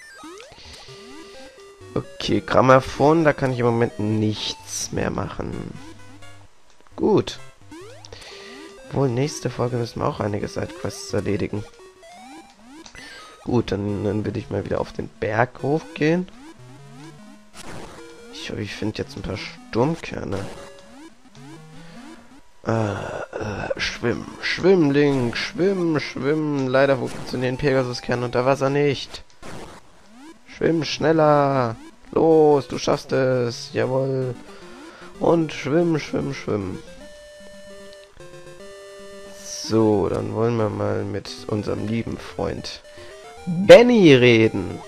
Okay, Grammophon, da kann ich im Moment nichts mehr machen. Gut. Wohl, nächste Folge müssen wir auch einige Sidequests erledigen. Gut, dann, dann will ich mal wieder auf den Berg hochgehen. Ich hoffe, ich finde jetzt ein paar Sturmkerne. Äh, äh, schwimm, Schwimmling, schwimm, schwimm. Leider funktionieren Pegasuskerne unter Wasser nicht. Schwimm schneller. Los, du schaffst es. Jawohl. Und schwimm, schwimm, schwimm. So, dann wollen wir mal mit unserem lieben Freund Benny reden.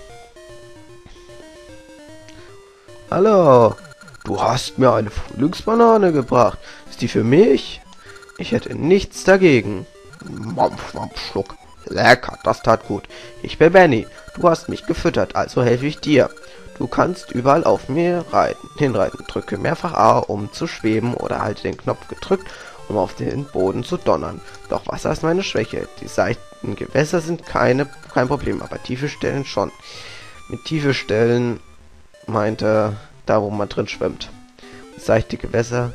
Hallo. Du hast mir eine Frühlingsbanane gebracht. Ist die für mich? Ich hätte nichts dagegen. Mampf, Mampf, Schluck. Lecker, das tat gut. Ich bin Benny. Du hast mich gefüttert, also helfe ich dir. Du kannst überall auf mir reiten, hinreiten. Drücke mehrfach A, um zu schweben, oder halte den Knopf gedrückt, um auf den Boden zu donnern. Doch Wasser ist meine Schwäche. Die Seite Gewässer sind keine, kein Problem, aber tiefe Stellen schon. Mit tiefe Stellen meint er da, wo man drin schwimmt. Seichte Gewässer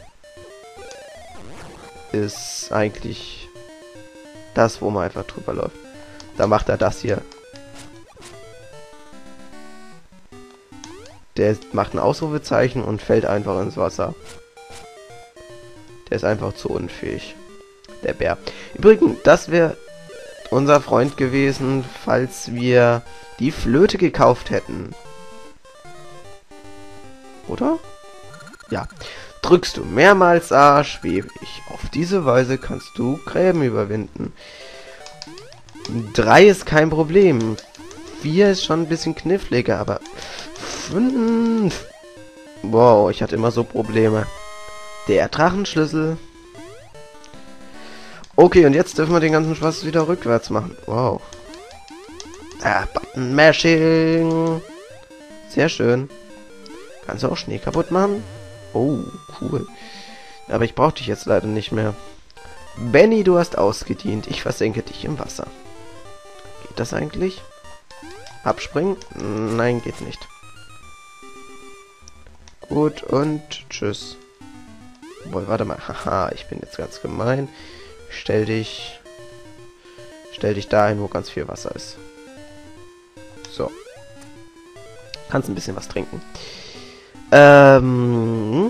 ist eigentlich das, wo man einfach drüber läuft. Da macht er das hier. Der macht ein Ausrufezeichen und fällt einfach ins Wasser. Der ist einfach zu unfähig. Der Bär. Übrigens, das wäre unser Freund gewesen, falls wir die Flöte gekauft hätten. Oder? Ja. Drückst du mehrmals A, schwebe ich. Auf diese Weise kannst du Gräben überwinden. drei ist kein Problem. vier ist schon ein bisschen kniffliger, aber fünf... Wow, ich hatte immer so Probleme. Der Drachenschlüssel. Okay, und jetzt dürfen wir den ganzen Spaß wieder rückwärts machen. Wow. Ah, Button Mashing. Sehr schön. Kannst du auch Schnee kaputt machen? Oh, cool. Aber ich brauche dich jetzt leider nicht mehr. Benny, du hast ausgedient. Ich versenke dich im Wasser. Geht das eigentlich? Abspringen? Nein, geht nicht. Gut, und tschüss. Wohl, warte mal. Haha, ich bin jetzt ganz gemein. Stell dich... Stell dich dahin, wo ganz viel Wasser ist. So. Kannst ein bisschen was trinken. Ähm...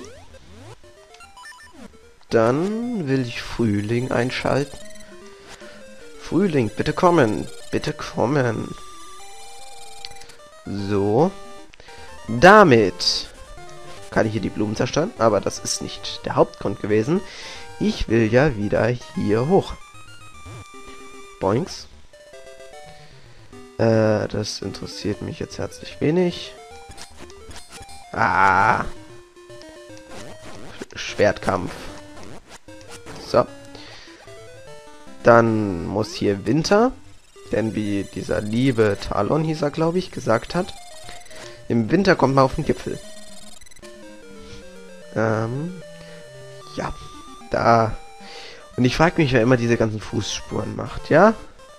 Dann will ich Frühling einschalten. Frühling, bitte kommen. Bitte kommen. So. Damit kann ich hier die Blumen zerstören, aber das ist nicht der Hauptgrund gewesen. Ich will ja wieder hier hoch. Boinks. Äh, das interessiert mich jetzt herzlich wenig. Ah. Schwertkampf. So. Dann muss hier Winter, denn wie dieser liebe Talon, hieß er, glaube ich, gesagt hat, im Winter kommt man auf den Gipfel. Ähm, ja, da. Und ich frage mich, wer immer diese ganzen Fußspuren macht, ja?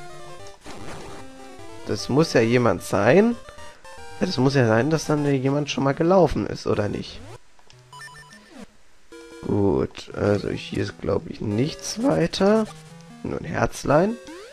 Das muss ja jemand sein. Ja, das muss ja sein, dass dann jemand schon mal gelaufen ist, oder nicht? Gut, also hier ist, glaube ich, nichts weiter. Nur ein Herzlein.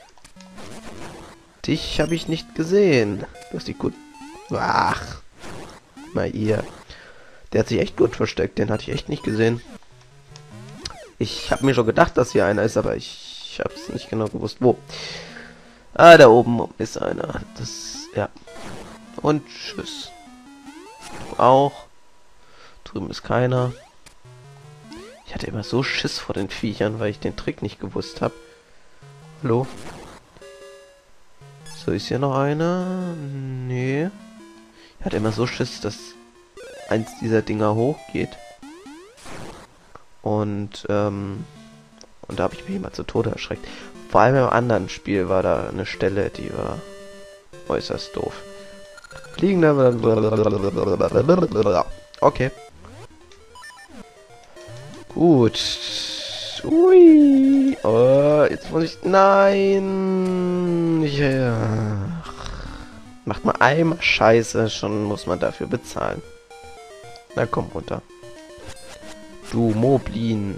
Dich habe ich nicht gesehen. Du hast die gut... Ach. Mal ihr. Der hat sich echt gut versteckt. Den hatte ich echt nicht gesehen. Ich habe mir schon gedacht, dass hier einer ist, aber ich habe es nicht genau gewusst, wo. Ah, da oben ist einer. Das... Ja. Und tschüss. Du auch. Drüben ist keiner. Ich hatte immer so Schiss vor den Viechern, weil ich den Trick nicht gewusst habe. Hallo? So, ist hier noch einer? Nee. Ich hatte immer so Schiss, dass eins dieser Dinger hochgeht. Und, ähm... Und da habe ich mich immer zu Tode erschreckt. Vor allem im anderen Spiel war da eine Stelle, die war äußerst doof. Fliegender... Okay. Gut. Ui. Oh, jetzt muss ich... Nein. Ja. Macht mal einmal Scheiße, schon muss man dafür bezahlen. Na komm runter. Du Moblin.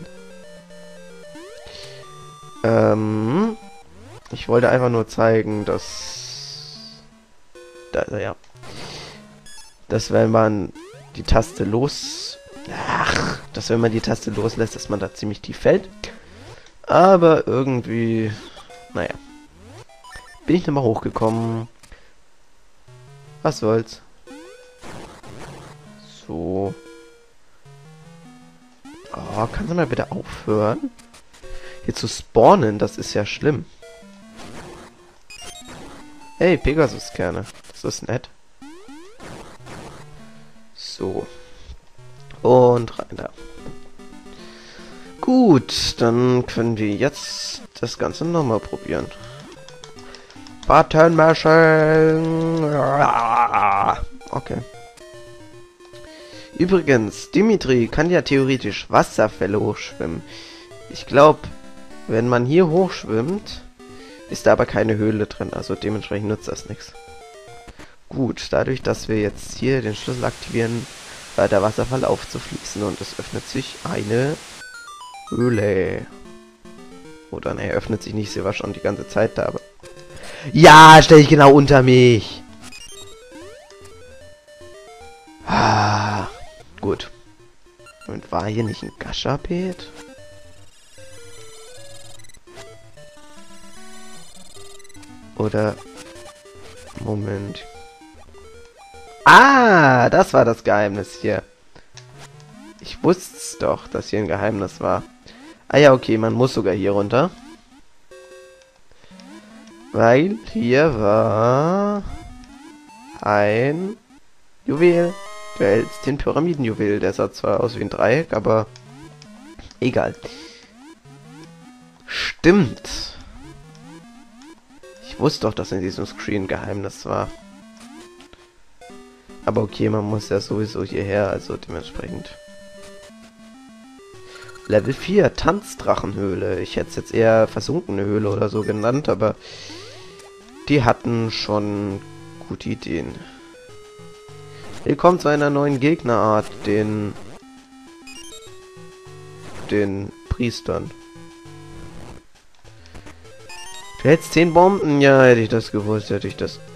Ähm... Ich wollte einfach nur zeigen, dass... Da, ja. Dass wenn man die Taste los... Ach, dass wenn man die Taste loslässt, dass man da ziemlich tief fällt. Aber irgendwie... Naja. Bin ich nochmal hochgekommen. Was soll's. So. Oh, kannst du mal bitte aufhören? Hier zu spawnen, das ist ja schlimm. Hey, Pegasus-Kerne. Das ist nett. So. Und rein da. Gut, dann können wir jetzt das Ganze nochmal probieren. Button Mashing. Okay. Übrigens, Dimitri kann ja theoretisch Wasserfälle hochschwimmen. Ich glaube, wenn man hier hochschwimmt, Ist da aber keine Höhle drin, also dementsprechend nutzt das nichts. Gut, dadurch, dass wir jetzt hier den Schlüssel aktivieren, hört der Wasserfall auf zu fließen und es öffnet sich eine Höhle. Oder ne, öffnet sich nicht, sie war schon die ganze Zeit da, aber... Ja, stell ich genau unter mich! Ah, gut. Und war hier nicht ein Gashapet? Oder... Moment. Ah, das war das Geheimnis hier. Ich wusste es doch, dass hier ein Geheimnis war. Ah ja, okay, man muss sogar hier runter. Weil hier war ein Juwel. Du hältst den Pyramidenjuwel. Der sah zwar aus wie ein Dreieck, aber egal. Stimmt. Ich wusste doch, dass in diesem Screen ein Geheimnis war. Aber okay, man muss ja sowieso hierher, also dementsprechend. Level vier, Tanzdrachenhöhle. Ich hätte es jetzt eher versunkene Höhle oder so genannt, aber die hatten schon gute Ideen. Willkommen zu einer neuen Gegnerart, den den Priestern. Du hältst zehn Bomben? Ja, hätte ich das gewusst, hätte ich das...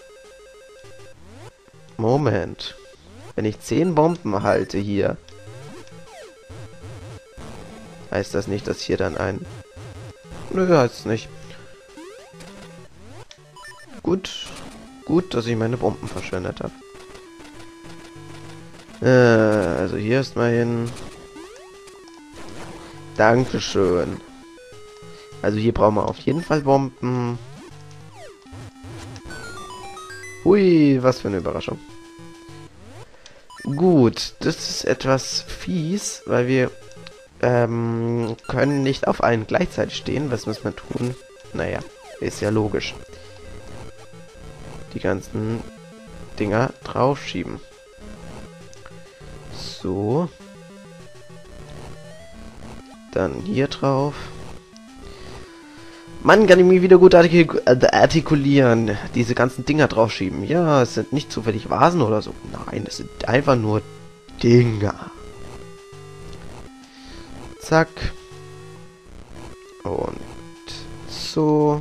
Moment. Wenn ich zehn Bomben halte hier, heißt das nicht, dass hier dann ein... Nö, heißt es nicht. Gut. Gut, dass ich meine Bomben verschwendet habe. Äh, also hier ist mal hin. Dankeschön. Also hier brauchen wir auf jeden Fall Bomben. Hui, was für eine Überraschung. Gut, das ist etwas fies, weil wir ähm, können nicht auf allen gleichzeitig stehen. Was müssen wir tun? Naja, ist ja logisch. Die ganzen Dinger draufschieben. So. Dann hier drauf. Mann, kann ich mich wieder gut artik artikulieren. Diese ganzen Dinger draufschieben. Ja, es sind nicht zufällig Vasen oder so. Nein, es sind einfach nur Dinger. Zack. Und so.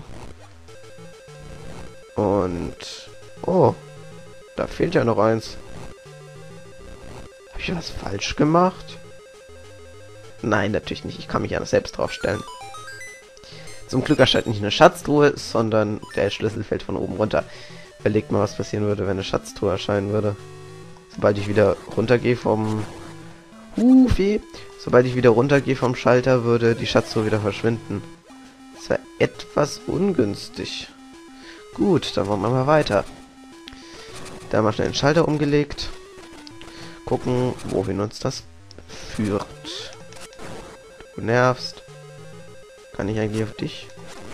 Und... Oh. Da fehlt ja noch eins. Habe ich was falsch gemacht? Nein, natürlich nicht. Ich kann mich ja selbst draufstellen. Zum Glück erscheint nicht eine Schatztruhe, sondern der Schlüssel fällt von oben runter. Überlegt mal, was passieren würde, wenn eine Schatztruhe erscheinen würde. Sobald ich wieder runtergehe vom... Hufi! Sobald ich wieder runtergehe vom Schalter, würde die Schatztruhe wieder verschwinden. Das wäre etwas ungünstig. Gut, dann wollen wir mal weiter. Da mal schnell den Schalter umgelegt. Gucken, wohin uns das führt. Du nervst. Kann ich eigentlich auf dich?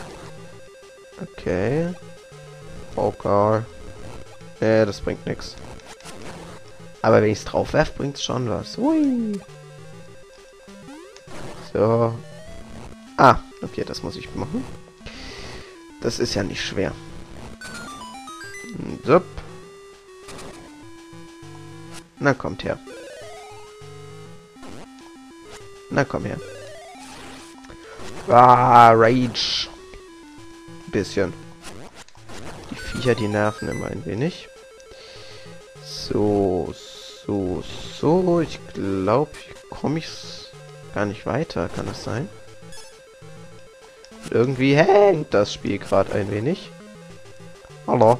Okay. Okay. Nee, das bringt nichts. Aber wenn ich es drauf werfe, bringt es schon was. Hui. So. Ah, okay, das muss ich machen. Das ist ja nicht schwer. So. Na, kommt her. Na, komm her. Ah, Rage. Bisschen. Die Viecher, die nerven immer ein wenig. So, so, so. Ich glaube, hier komme ich gar nicht weiter. Kann das sein? Irgendwie hängt das Spiel gerade ein wenig. Hallo.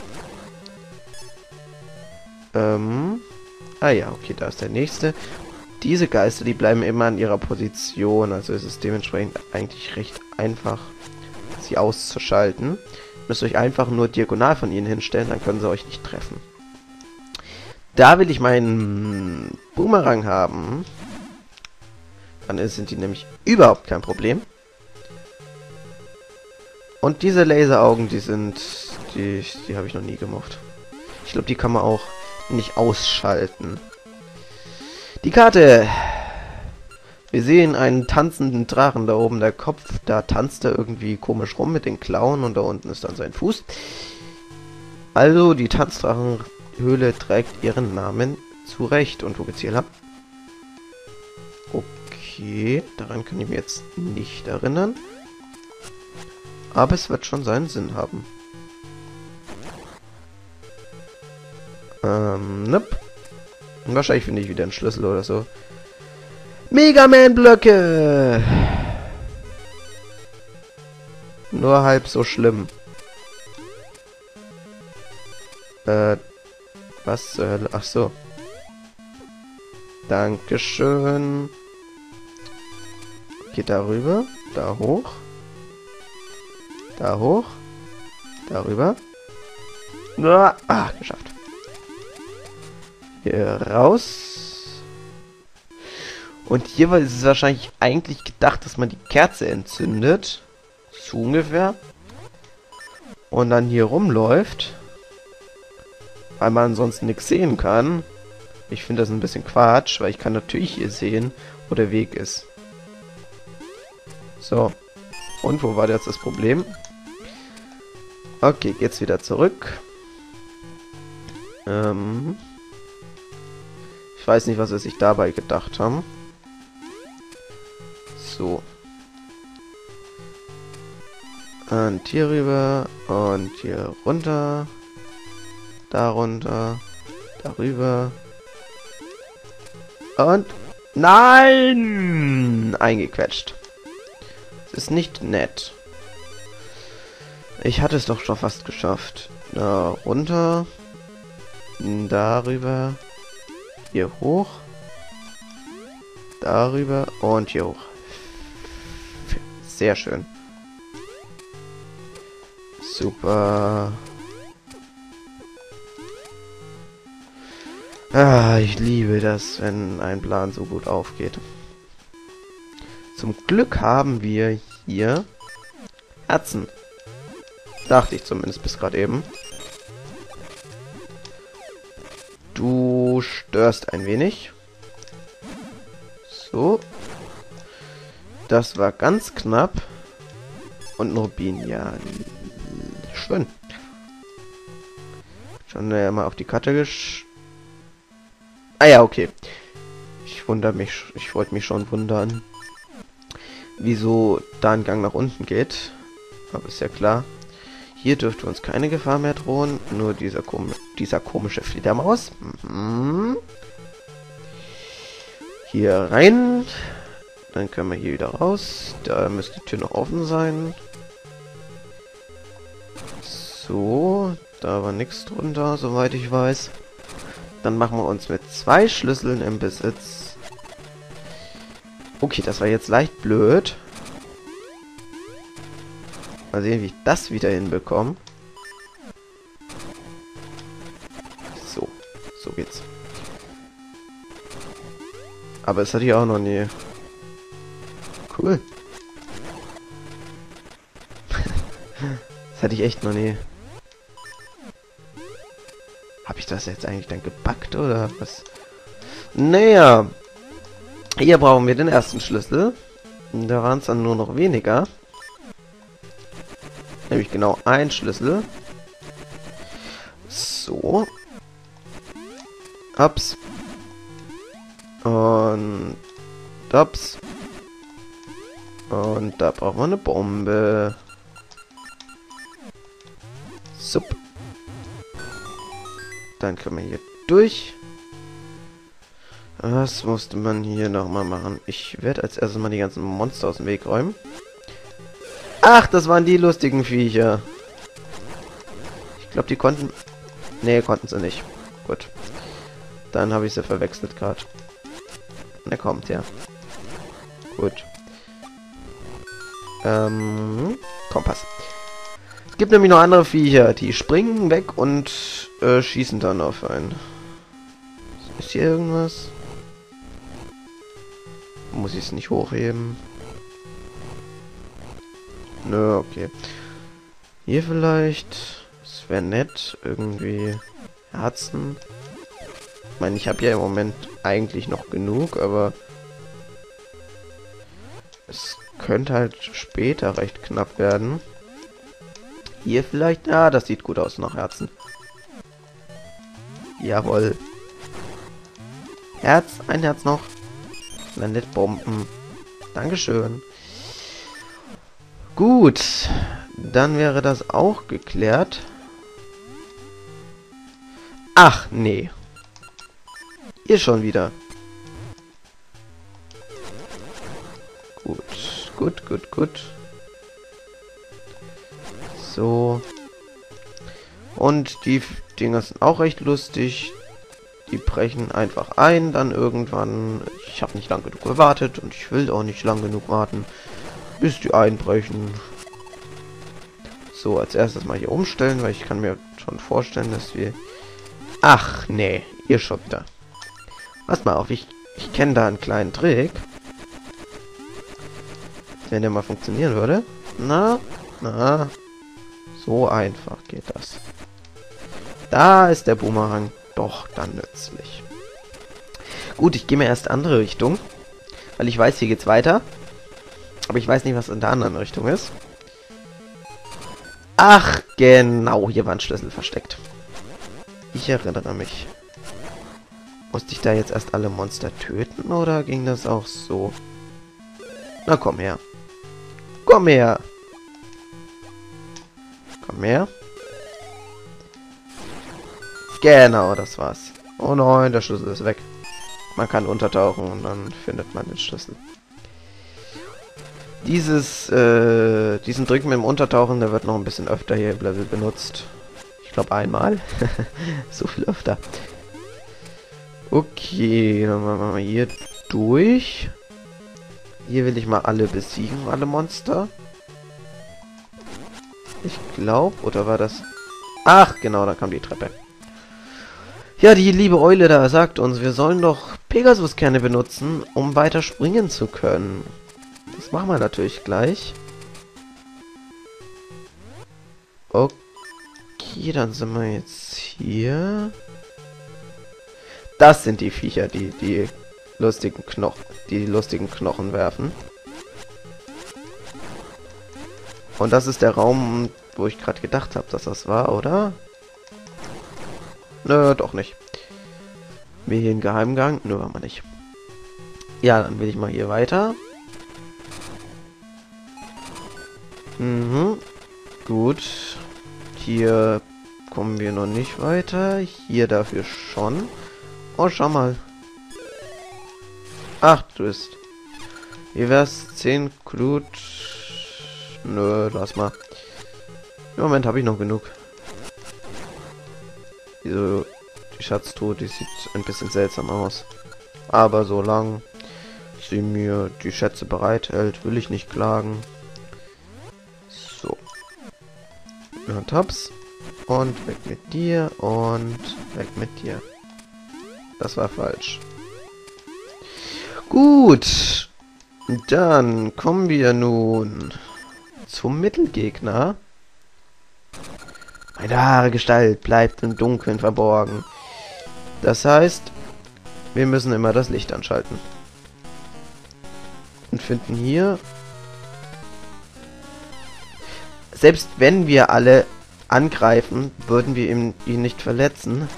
Ähm. Ah ja, okay, da ist der nächste. Diese Geister, die bleiben immer an ihrer Position. Also ist es dementsprechend eigentlich recht einfach, sie auszuschalten. Ihr müsst euch einfach nur diagonal von ihnen hinstellen, dann können sie euch nicht treffen. Da will ich meinen Boomerang haben. Dann sind die nämlich überhaupt kein Problem. Und diese Laseraugen, die sind... Die, die habe ich noch nie gemocht. Ich glaube, die kann man auch nicht ausschalten. Die Karte. Wir sehen einen tanzenden Drachen da oben. Der Kopf, da tanzt er irgendwie komisch rum mit den Klauen und da unten ist dann sein Fuß. Also, die Tanzdrachenhöhle trägt ihren Namen zurecht. Und wo geht's hier lang? Okay, daran kann ich mich jetzt nicht erinnern. Aber es wird schon seinen Sinn haben. Ähm, nope. Wahrscheinlich finde ich wieder einen Schlüssel oder so. Mega Man Blöcke! Nur halb so schlimm. Äh, was zur Hölle? Ach so. Dankeschön. Geht darüber, da hoch. Da hoch. Darüber. Ah, geschafft. Hier raus. Und hier ist es wahrscheinlich eigentlich gedacht, dass man die Kerze entzündet. So ungefähr. Und dann hier rumläuft. Weil man ansonsten nichts sehen kann. Ich finde das ein bisschen Quatsch, weil ich kann natürlich hier sehen, wo der Weg ist. So. Und wo war jetzt das Problem? Okay, geht's wieder zurück. Ähm... Ich weiß nicht, was sie sich dabei gedacht haben. So. Und hier rüber. Und hier runter. Da runter. Darüber. Und... Nein! Eingequetscht. Das ist nicht nett. Ich hatte es doch schon fast geschafft. Da runter. Darüber. Hier hoch. Darüber und hier hoch. Sehr schön. Super. Ah, ich liebe das, wenn ein Plan so gut aufgeht. Zum Glück haben wir hier Herzen. Dachte ich zumindest bis gerade eben. Du störst ein wenig. So. Das war ganz knapp. Und ein Rubin, ja. Schön. Schon äh, mal auf die Karte gesch... Ah ja, okay. Ich wundere mich, ich wollte mich schon wundern, wieso da ein Gang nach unten geht. Aber ist ja klar. Hier dürfte uns keine Gefahr mehr drohen. Nur dieser, kom dieser komische Fledermaus. Mhm. Hier rein. Dann können wir hier wieder raus. Da müsste die Tür noch offen sein. So. Da war nichts drunter, soweit ich weiß. Dann machen wir uns mit zwei Schlüsseln im Besitz. Okay, das war jetzt leicht blöd. Mal sehen, wie ich das wieder hinbekomme. So, so geht's. Aber es hatte ich auch noch nie. Cool. Das hatte ich echt noch nie. Habe ich das jetzt eigentlich dann gebackt oder was? Naja. Hier brauchen wir den ersten Schlüssel. Da waren es dann nur noch weniger. Nämlich genau ein Schlüssel. So. Ups. Und ups. Und da brauchen wir eine Bombe. Sup. Dann können wir hier durch. Was musste man hier nochmal machen? Ich werde als erstes mal die ganzen Monster aus dem Weg räumen. Ach, das waren die lustigen Viecher. Ich glaube, die konnten... Nee, konnten sie nicht. Gut. Dann habe ich sie verwechselt gerade. Er kommt, ja. Gut. Ähm... Kompass. Es gibt nämlich noch andere Viecher, die springen weg und äh, schießen dann auf einen. Ist hier irgendwas? Muss ich es nicht hochheben? Nö, okay. Hier vielleicht. Es wäre nett. Irgendwie Herzen. Ich meine, ich habe ja im Moment eigentlich noch genug, aber Es könnte halt später recht knapp werden. Hier vielleicht? Ja, das sieht gut aus, nach Herzen. Jawohl. Herz, ein Herz noch. Landet Bomben. Dankeschön. Gut. Dann wäre das auch geklärt. Ach, nee. Ihr schon wieder. Gut, gut, gut, gut. So. Und die Dinger sind auch recht lustig. Die brechen einfach ein, dann irgendwann. Ich habe nicht lang genug gewartet und ich will auch nicht lang genug warten, bis die einbrechen. So, als erstes mal hier umstellen, weil ich kann mir schon vorstellen, dass wir... Ach, nee, ihr schon wieder. Pass mal auf, ich, ich kenne da einen kleinen Trick. Wenn der mal funktionieren würde. Na, na, so einfach geht das. Da ist der Boomerang doch dann nützlich. Gut, ich gehe mir erst andere Richtung, weil ich weiß, hier geht's weiter. Aber ich weiß nicht, was in der anderen Richtung ist. Ach, genau, hier war ein Schlüssel versteckt. Ich erinnere mich. Musste ich da jetzt erst alle Monster töten, oder ging das auch so? Na, komm her. Komm her. Komm her. Genau, das war's. Oh nein, der Schlüssel ist weg. Man kann untertauchen und dann findet man den Schlüssel. Dieses, äh, diesen Trick mit dem Untertauchen, der wird noch ein bisschen öfter hier im Level benutzt. Ich glaube einmal. So viel öfter. Okay, dann machen wir mal hier durch. Hier will ich mal alle besiegen, alle Monster. Ich glaube, oder war das... Ach, genau, da kam die Treppe. Ja, die liebe Eule da sagt uns, wir sollen doch Pegasuskerne benutzen, um weiter springen zu können. Das machen wir natürlich gleich. Okay, dann sind wir jetzt hier. Das sind die Viecher, die die lustigen Knochen, die lustigen Knochen werfen. Und das ist der Raum, wo ich gerade gedacht habe, dass das war, oder? Nö, doch nicht. Wir hier einen Geheimgang? Nö, haben wir nicht. Ja, dann will ich mal hier weiter. Mhm. Gut. Hier kommen wir noch nicht weiter. Hier dafür schon. Oh, schau mal. Ach, du bist. Hier wär's zehn Glut. Nö, lass mal. Im Moment habe ich noch genug. Diese, die Schatztruhe, die sieht ein bisschen seltsam aus. Aber solange sie mir die Schätze bereithält, will ich nicht klagen. So. Ja, Tabs. Und weg mit dir und weg mit dir. Das war falsch. Gut. Dann kommen wir nun zum Mittelgegner. Meine wahre Gestalt bleibt im Dunkeln verborgen. Das heißt, wir müssen immer das Licht anschalten. Und finden hier... Selbst wenn wir alle angreifen, würden wir ihn, ihn nicht verletzen.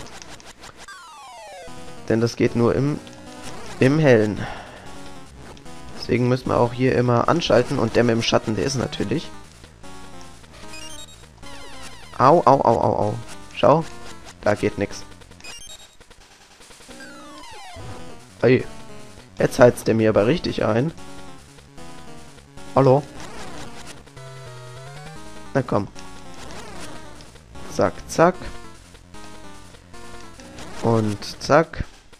Denn das geht nur im, im Hellen. Deswegen müssen wir auch hier immer anschalten. Und der mit dem Schatten, der ist natürlich... Au, au, au, au, au. Schau, da geht nix. Ey, jetzt heizt der mir aber richtig ein. Hallo? Na komm. Zack, zack. Und zack.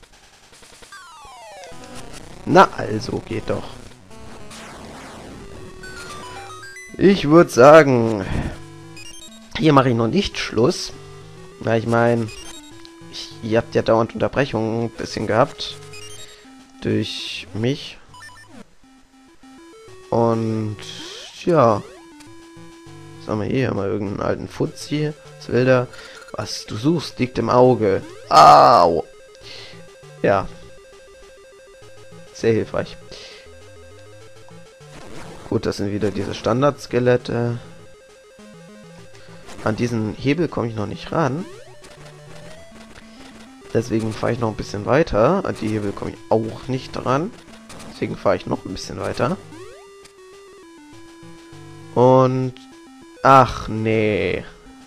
Na also, geht doch. Ich würde sagen... Hier mache ich noch nicht Schluss. Na, ich meine, ihr habt ja dauernd Unterbrechungen ein bisschen gehabt. Durch mich. Und ja. Was haben wir hier? Haben wir irgendeinen alten Fuzzi? Was will der? Was du suchst, liegt im Auge. Au! Ja. Sehr hilfreich. Gut, das sind wieder diese Standardskelette. An diesen Hebel komme ich noch nicht ran. Deswegen fahre ich noch ein bisschen weiter. An die Hebel komme ich auch nicht dran. Deswegen fahre ich noch ein bisschen weiter. Und... Ach, nee.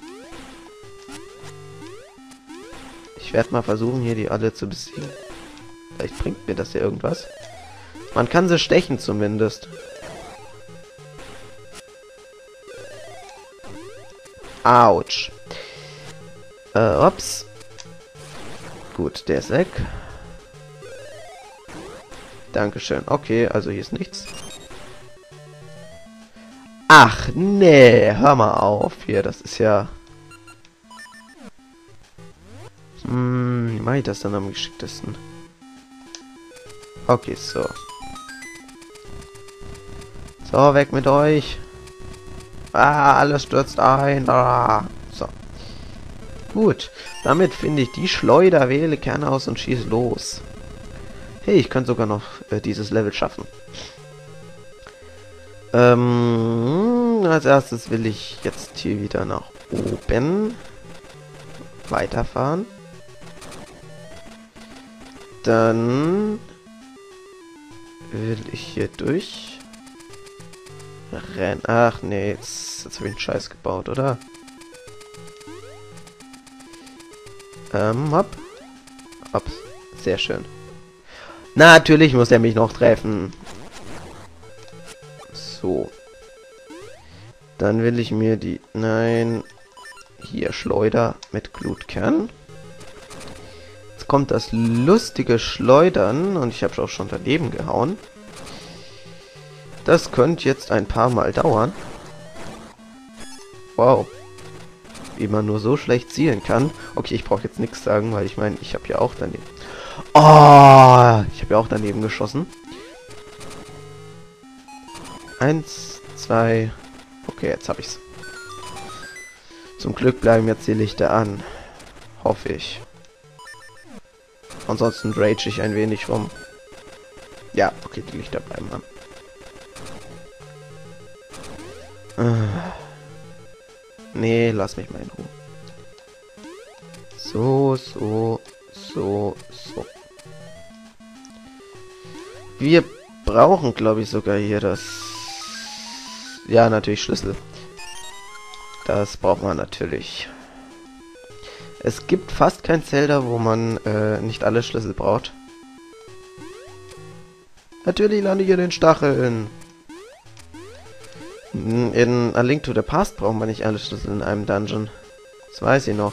Ich werde mal versuchen, hier die alle zu besiegen. Vielleicht bringt mir das ja irgendwas. Man kann sie stechen zumindest. Autsch. Äh, ups. Gut, der ist weg. Dankeschön. Okay, also hier ist nichts. Ach, nee. Hör mal auf hier. Das ist ja... Hm, wie mache ich das dann am geschicktesten? Okay, so. So, weg mit euch. Ah, alles stürzt ein. Ah, so. Gut. Damit finde ich die Schleuder, wähle Kerne aus und schieße los. Hey, ich kann sogar noch äh, dieses Level schaffen. Ähm, als erstes will ich jetzt hier wieder nach oben weiterfahren. Dann will ich hier durch rennen. Ach nee, jetzt, jetzt habe ich einen Scheiß gebaut, oder? Ähm, hopp. Ups, sehr schön. Natürlich muss er mich noch treffen. So. Dann will ich mir die... Nein. Hier, Schleuder mit Glutkern. Jetzt kommt das lustige Schleudern. Und ich habe auch schon daneben gehauen. Das könnte jetzt ein paar Mal dauern. Wow. Wie man nur so schlecht zielen kann. Okay, ich brauche jetzt nichts sagen, weil ich meine, ich habe ja auch daneben... Oh, ich habe ja auch daneben geschossen. Eins, zwei... Okay, jetzt habe ich's. Zum Glück bleiben jetzt die Lichter an. Hoffe ich. Ansonsten rage ich ein wenig rum. Ja, okay, die Lichter bleiben an. Äh. Nee, lass mich mal in Ruhe. So, so, so, so. Wir brauchen, glaube ich, sogar hier das... Ja, natürlich Schlüssel. Das braucht man natürlich. Es gibt fast kein Zelda, wo man äh, nicht alle Schlüssel braucht. Natürlich lande ich in den Stacheln. In A Link to the Past braucht man nicht alle Schlüssel in einem Dungeon. Das weiß ich noch.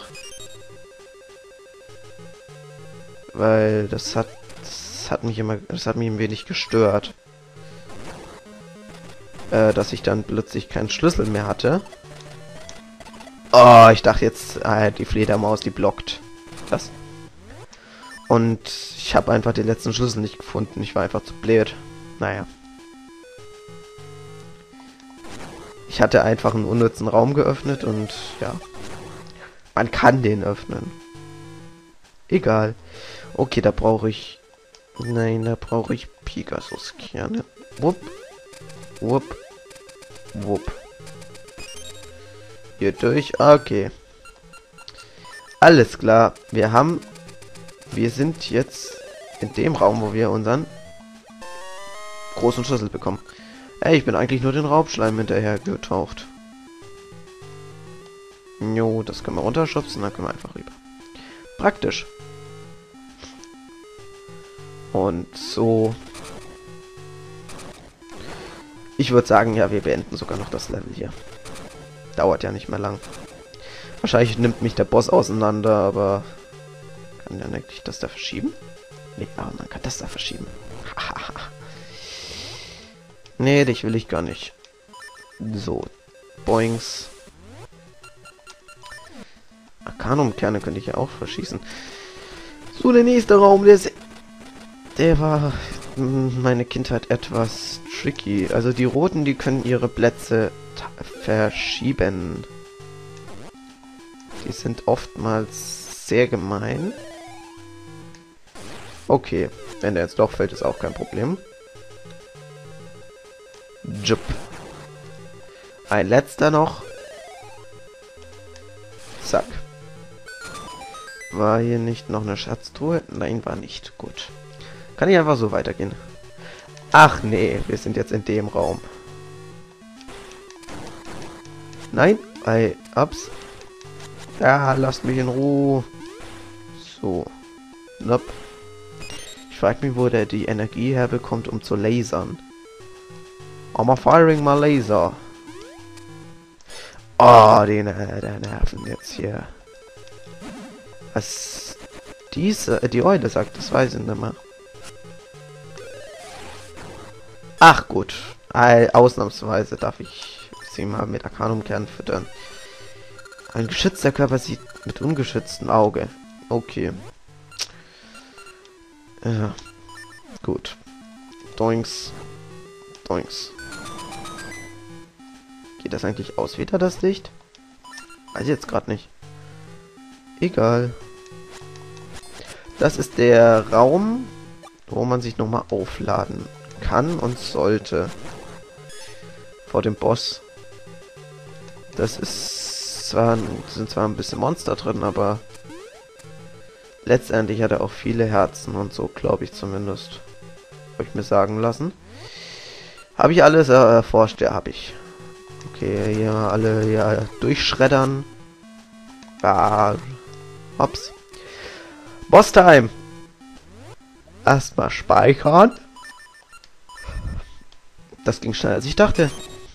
Weil das hat, das hat mich immer, das hat mich ein wenig gestört. Äh, dass ich dann plötzlich keinen Schlüssel mehr hatte. Oh, ich dachte jetzt, äh, die Fledermaus, die blockt das. Und ich habe einfach den letzten Schlüssel nicht gefunden. Ich war einfach zu blöd. Naja. Ich hatte einfach einen unnützen Raum geöffnet und ja. Man kann den öffnen. Egal. Okay, da brauche ich... Nein, da brauche ich Pegasus-Kerne. Wupp. Wupp. Wupp. Hier durch. Okay. Alles klar. Wir haben... Wir sind jetzt in dem Raum, wo wir unseren großen Schlüssel bekommen. Ey, ich bin eigentlich nur den Raubschleim hinterher getaucht. Jo, das können wir runterschubsen, dann können wir einfach rüber. Praktisch. Und so. Ich würde sagen, ja, wir beenden sogar noch das Level hier. Dauert ja nicht mehr lang. Wahrscheinlich nimmt mich der Boss auseinander, aber... Kann der eigentlich das da verschieben? Nee, aber man kann das da verschieben. Nee, dich will ich gar nicht. So. Boings. Arcanum-Kerne könnte ich ja auch verschießen. So, der nächste Raum, der ist... Der war... Meine Kindheit etwas tricky. Also die Roten, die können ihre Plätze verschieben. Die sind oftmals sehr gemein. Okay. Wenn der jetzt doch fällt, ist auch kein Problem. Jupp. Ein letzter noch. Zack. War hier nicht noch eine Schatztruhe? Nein, war nicht. Gut. Kann ich einfach so weitergehen. Ach nee, wir sind jetzt in dem Raum. Nein, ei, ups. Ja, lasst mich in Ruhe. So. Nope. Ich frage mich, wo der die Energie herbekommt, um zu lasern. I'm firing my laser. Oh, den, äh, der Nerven jetzt hier. Was diese, äh, die Eule sagt, das weiß ich nicht mehr. Ach gut. Äh, ausnahmsweise darf ich sie mal mit Arcanumkern füttern. Ein geschützter Körper sieht mit ungeschütztem Auge. Okay. Ja. Gut. Doinks. Doinks. Geht das eigentlich aus wieder, das Licht? Weiß ich jetzt gerade nicht. Egal. Das ist der Raum, wo man sich nochmal aufladen kann und sollte. Vor dem Boss. Das ist zwar, sind zwar ein bisschen Monster drin, aber letztendlich hat er auch viele Herzen und so, glaube ich zumindest. Habe ich mir sagen lassen. Habe ich alles erforscht? Ja, habe ich. Okay, hier alle ja durchschreddern. Ah, hops. Boss Time. Erstmal speichern. Das ging schneller als ich dachte.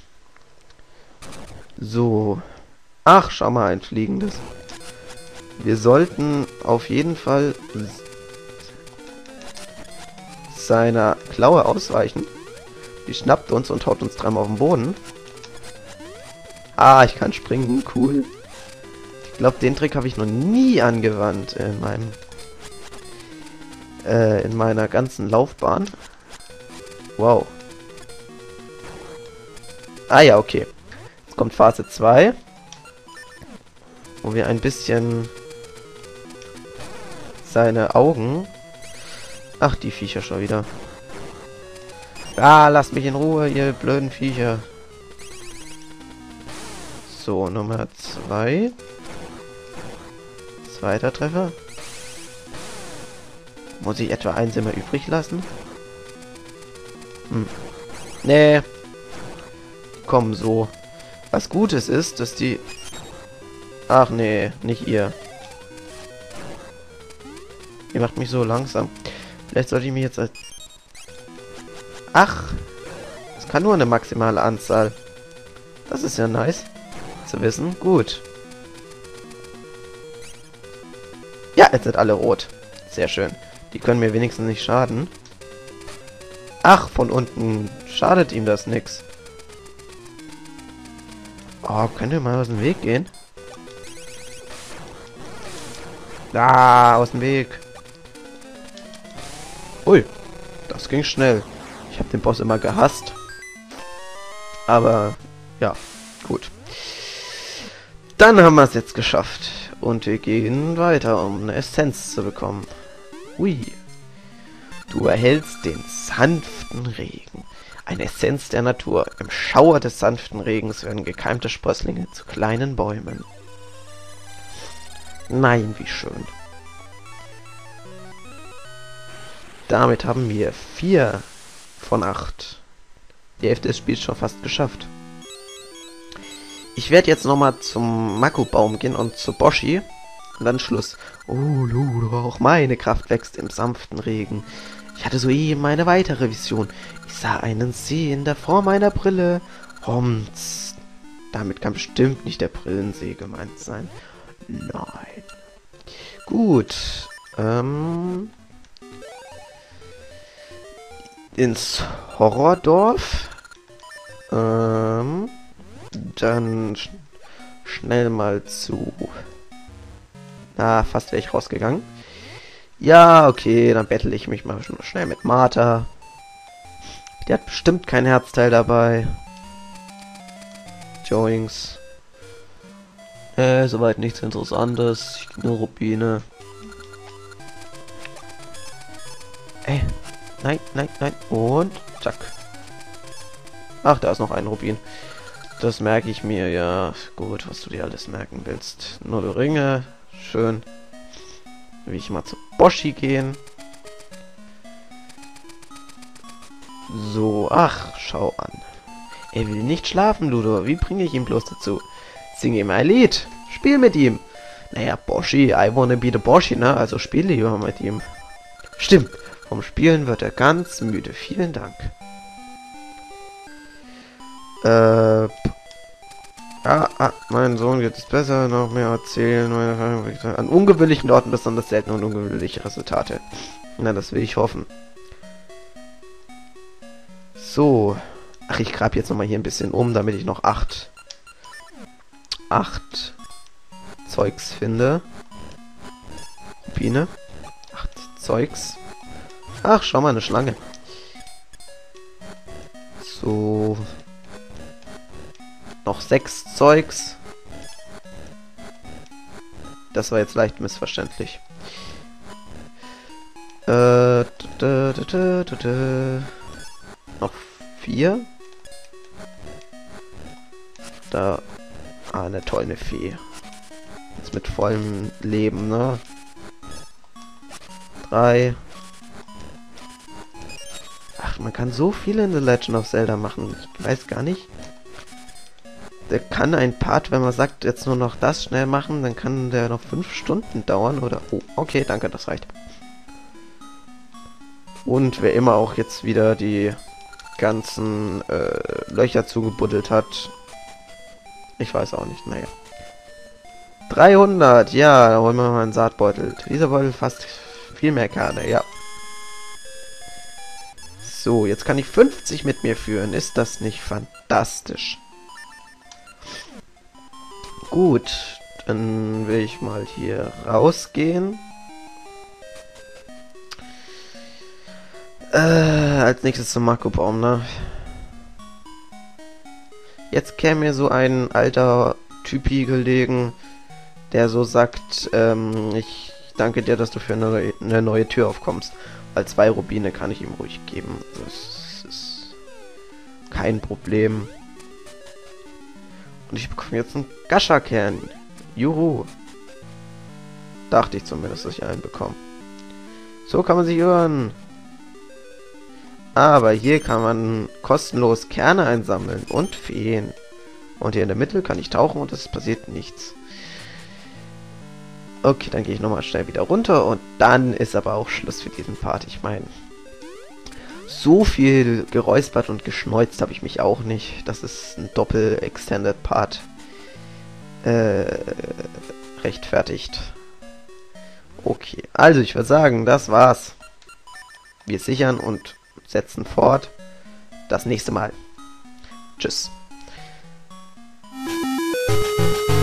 So. Ach, schau mal, ein fliegendes. Wir sollten auf jeden Fall seiner Klaue ausweichen. Die schnappt uns und haut uns dreimal auf den Boden. Ah, ich kann springen. Cool. Ich glaube, den Trick habe ich noch nie angewandt in meinem äh, in meiner ganzen Laufbahn. Wow. Ah ja, okay. Jetzt kommt Phase zwei. Wo wir ein bisschen seine Augen... Ach, die Viecher schon wieder. Ah, lasst mich in Ruhe, ihr blöden Viecher. So, Nummer zwei. Zweiter Treffer. Muss ich etwa eins immer übrig lassen? Hm. Nee. Komm, so. Was Gutes ist, dass die... Ach nee, nicht ihr. Ihr macht mich so langsam. Vielleicht sollte ich mich jetzt als... Ach! Es kann nur eine maximale Anzahl. Das ist ja nice zu wissen. Gut. Ja, jetzt sind alle rot. Sehr schön. Die können mir wenigstens nicht schaden. Ach, von unten schadet ihm das nix. Oh, könnt ihr mal aus dem Weg gehen? Ah, aus dem Weg. Ui, das ging schnell. Ich habe den Boss immer gehasst. Aber, ja, gut. Dann haben wir es jetzt geschafft. Und wir gehen weiter, um eine Essenz zu bekommen. Ui. Du erhältst den sanften Regen. Eine Essenz der Natur. Im Schauer des sanften Regens werden gekeimte Sprösslinge zu kleinen Bäumen. Nein, wie schön. Damit haben wir vier von acht. Die Hälfte des Spiels schon fast geschafft. Ich werde jetzt nochmal zum Maku-Baum gehen und zu Boshi. Und dann Schluss. Oh, Ludo, auch meine Kraft wächst im sanften Regen. Ich hatte soeben eine weitere Vision. Ich sah einen See in der Form einer Brille. Homz. Damit kann bestimmt nicht der Brillensee gemeint sein. Nein. Gut. Ähm... Ins Horrordorf. Ähm... Dann sch schnell mal zu... Na, fast wäre ich rausgegangen. Ja, okay, dann bettel ich mich mal schnell mit Martha. Die hat bestimmt kein Herzteil dabei. Joings. Äh, soweit nichts Interessantes. Nur Rubine. Ey, nein, nein, nein. Und zack. Ach, da ist noch ein Rubin. Das merke ich mir, ja. Gut, was du dir alles merken willst. Nur Ringe. Schön. Will ich mal zu Boschi gehen. So, ach, schau an. Er will nicht schlafen, Ludo. Wie bringe ich ihn bloß dazu? Sing ihm ein Lied. Spiel mit ihm. Naja, Boschi, I wanna be the Boschi, ne? Also spiel lieber mit ihm. Stimmt. Vom Spielen wird er ganz müde. Vielen Dank. Äh... Ah, ah, mein Sohn geht es besser. Noch mehr erzählen. An ungewöhnlichen Orten besonders selten und ungewöhnliche Resultate. Na, das will ich hoffen. So. Ach, ich grab jetzt nochmal hier ein bisschen um, damit ich noch acht... acht... Zeugs finde. Rubine. Acht Zeugs. Ach, schau mal, eine Schlange. So. Noch sechs Zeugs. Das war jetzt leicht missverständlich. Äh, da, da, da, da, da. Noch vier. Da. Ah, eine tolle Fee. Jetzt mit vollem Leben, ne? Drei. Ach, man kann so viel in The Legend of Zelda machen. Ich weiß gar nicht. Der kann ein Part, wenn man sagt, jetzt nur noch das schnell machen, dann kann der noch fünf Stunden dauern, oder? Oh, okay, danke, das reicht. Und wer immer auch jetzt wieder die ganzen äh, Löcher zugebuddelt hat. Ich weiß auch nicht, naja. dreihundert, ja, da holen wir mal einen Saatbeutel. Dieser Beutel fasst viel mehr Kerne, ja. So, jetzt kann ich fünfzig mit mir führen. Ist das nicht fantastisch? Gut, dann will ich mal hier rausgehen. Äh, als nächstes zum Marco-Baum, ne? Jetzt käme mir so ein alter Typi gelegen, der so sagt, ähm, ich danke dir, dass du für eine, eine neue Tür aufkommst. Weil zwei Rubine kann ich ihm ruhig geben. Das ist kein Problem. Und ich bekomme jetzt einen Gascha-Kern. Juhu. Dachte ich zumindest, dass ich einen bekomme. So kann man sich hören. Aber hier kann man kostenlos Kerne einsammeln und Feen. Und hier in der Mitte kann ich tauchen und es passiert nichts. Okay, dann gehe ich nochmal schnell wieder runter und dann ist aber auch Schluss für diesen Part. Ich meine, so viel geräuspert und geschneuzt habe ich mich auch nicht. Das ist ein Doppel-Extended-Part. Äh, rechtfertigt. Okay, also ich würde sagen, das war's. Wir sichern und setzen fort. Das nächste Mal. Tschüss.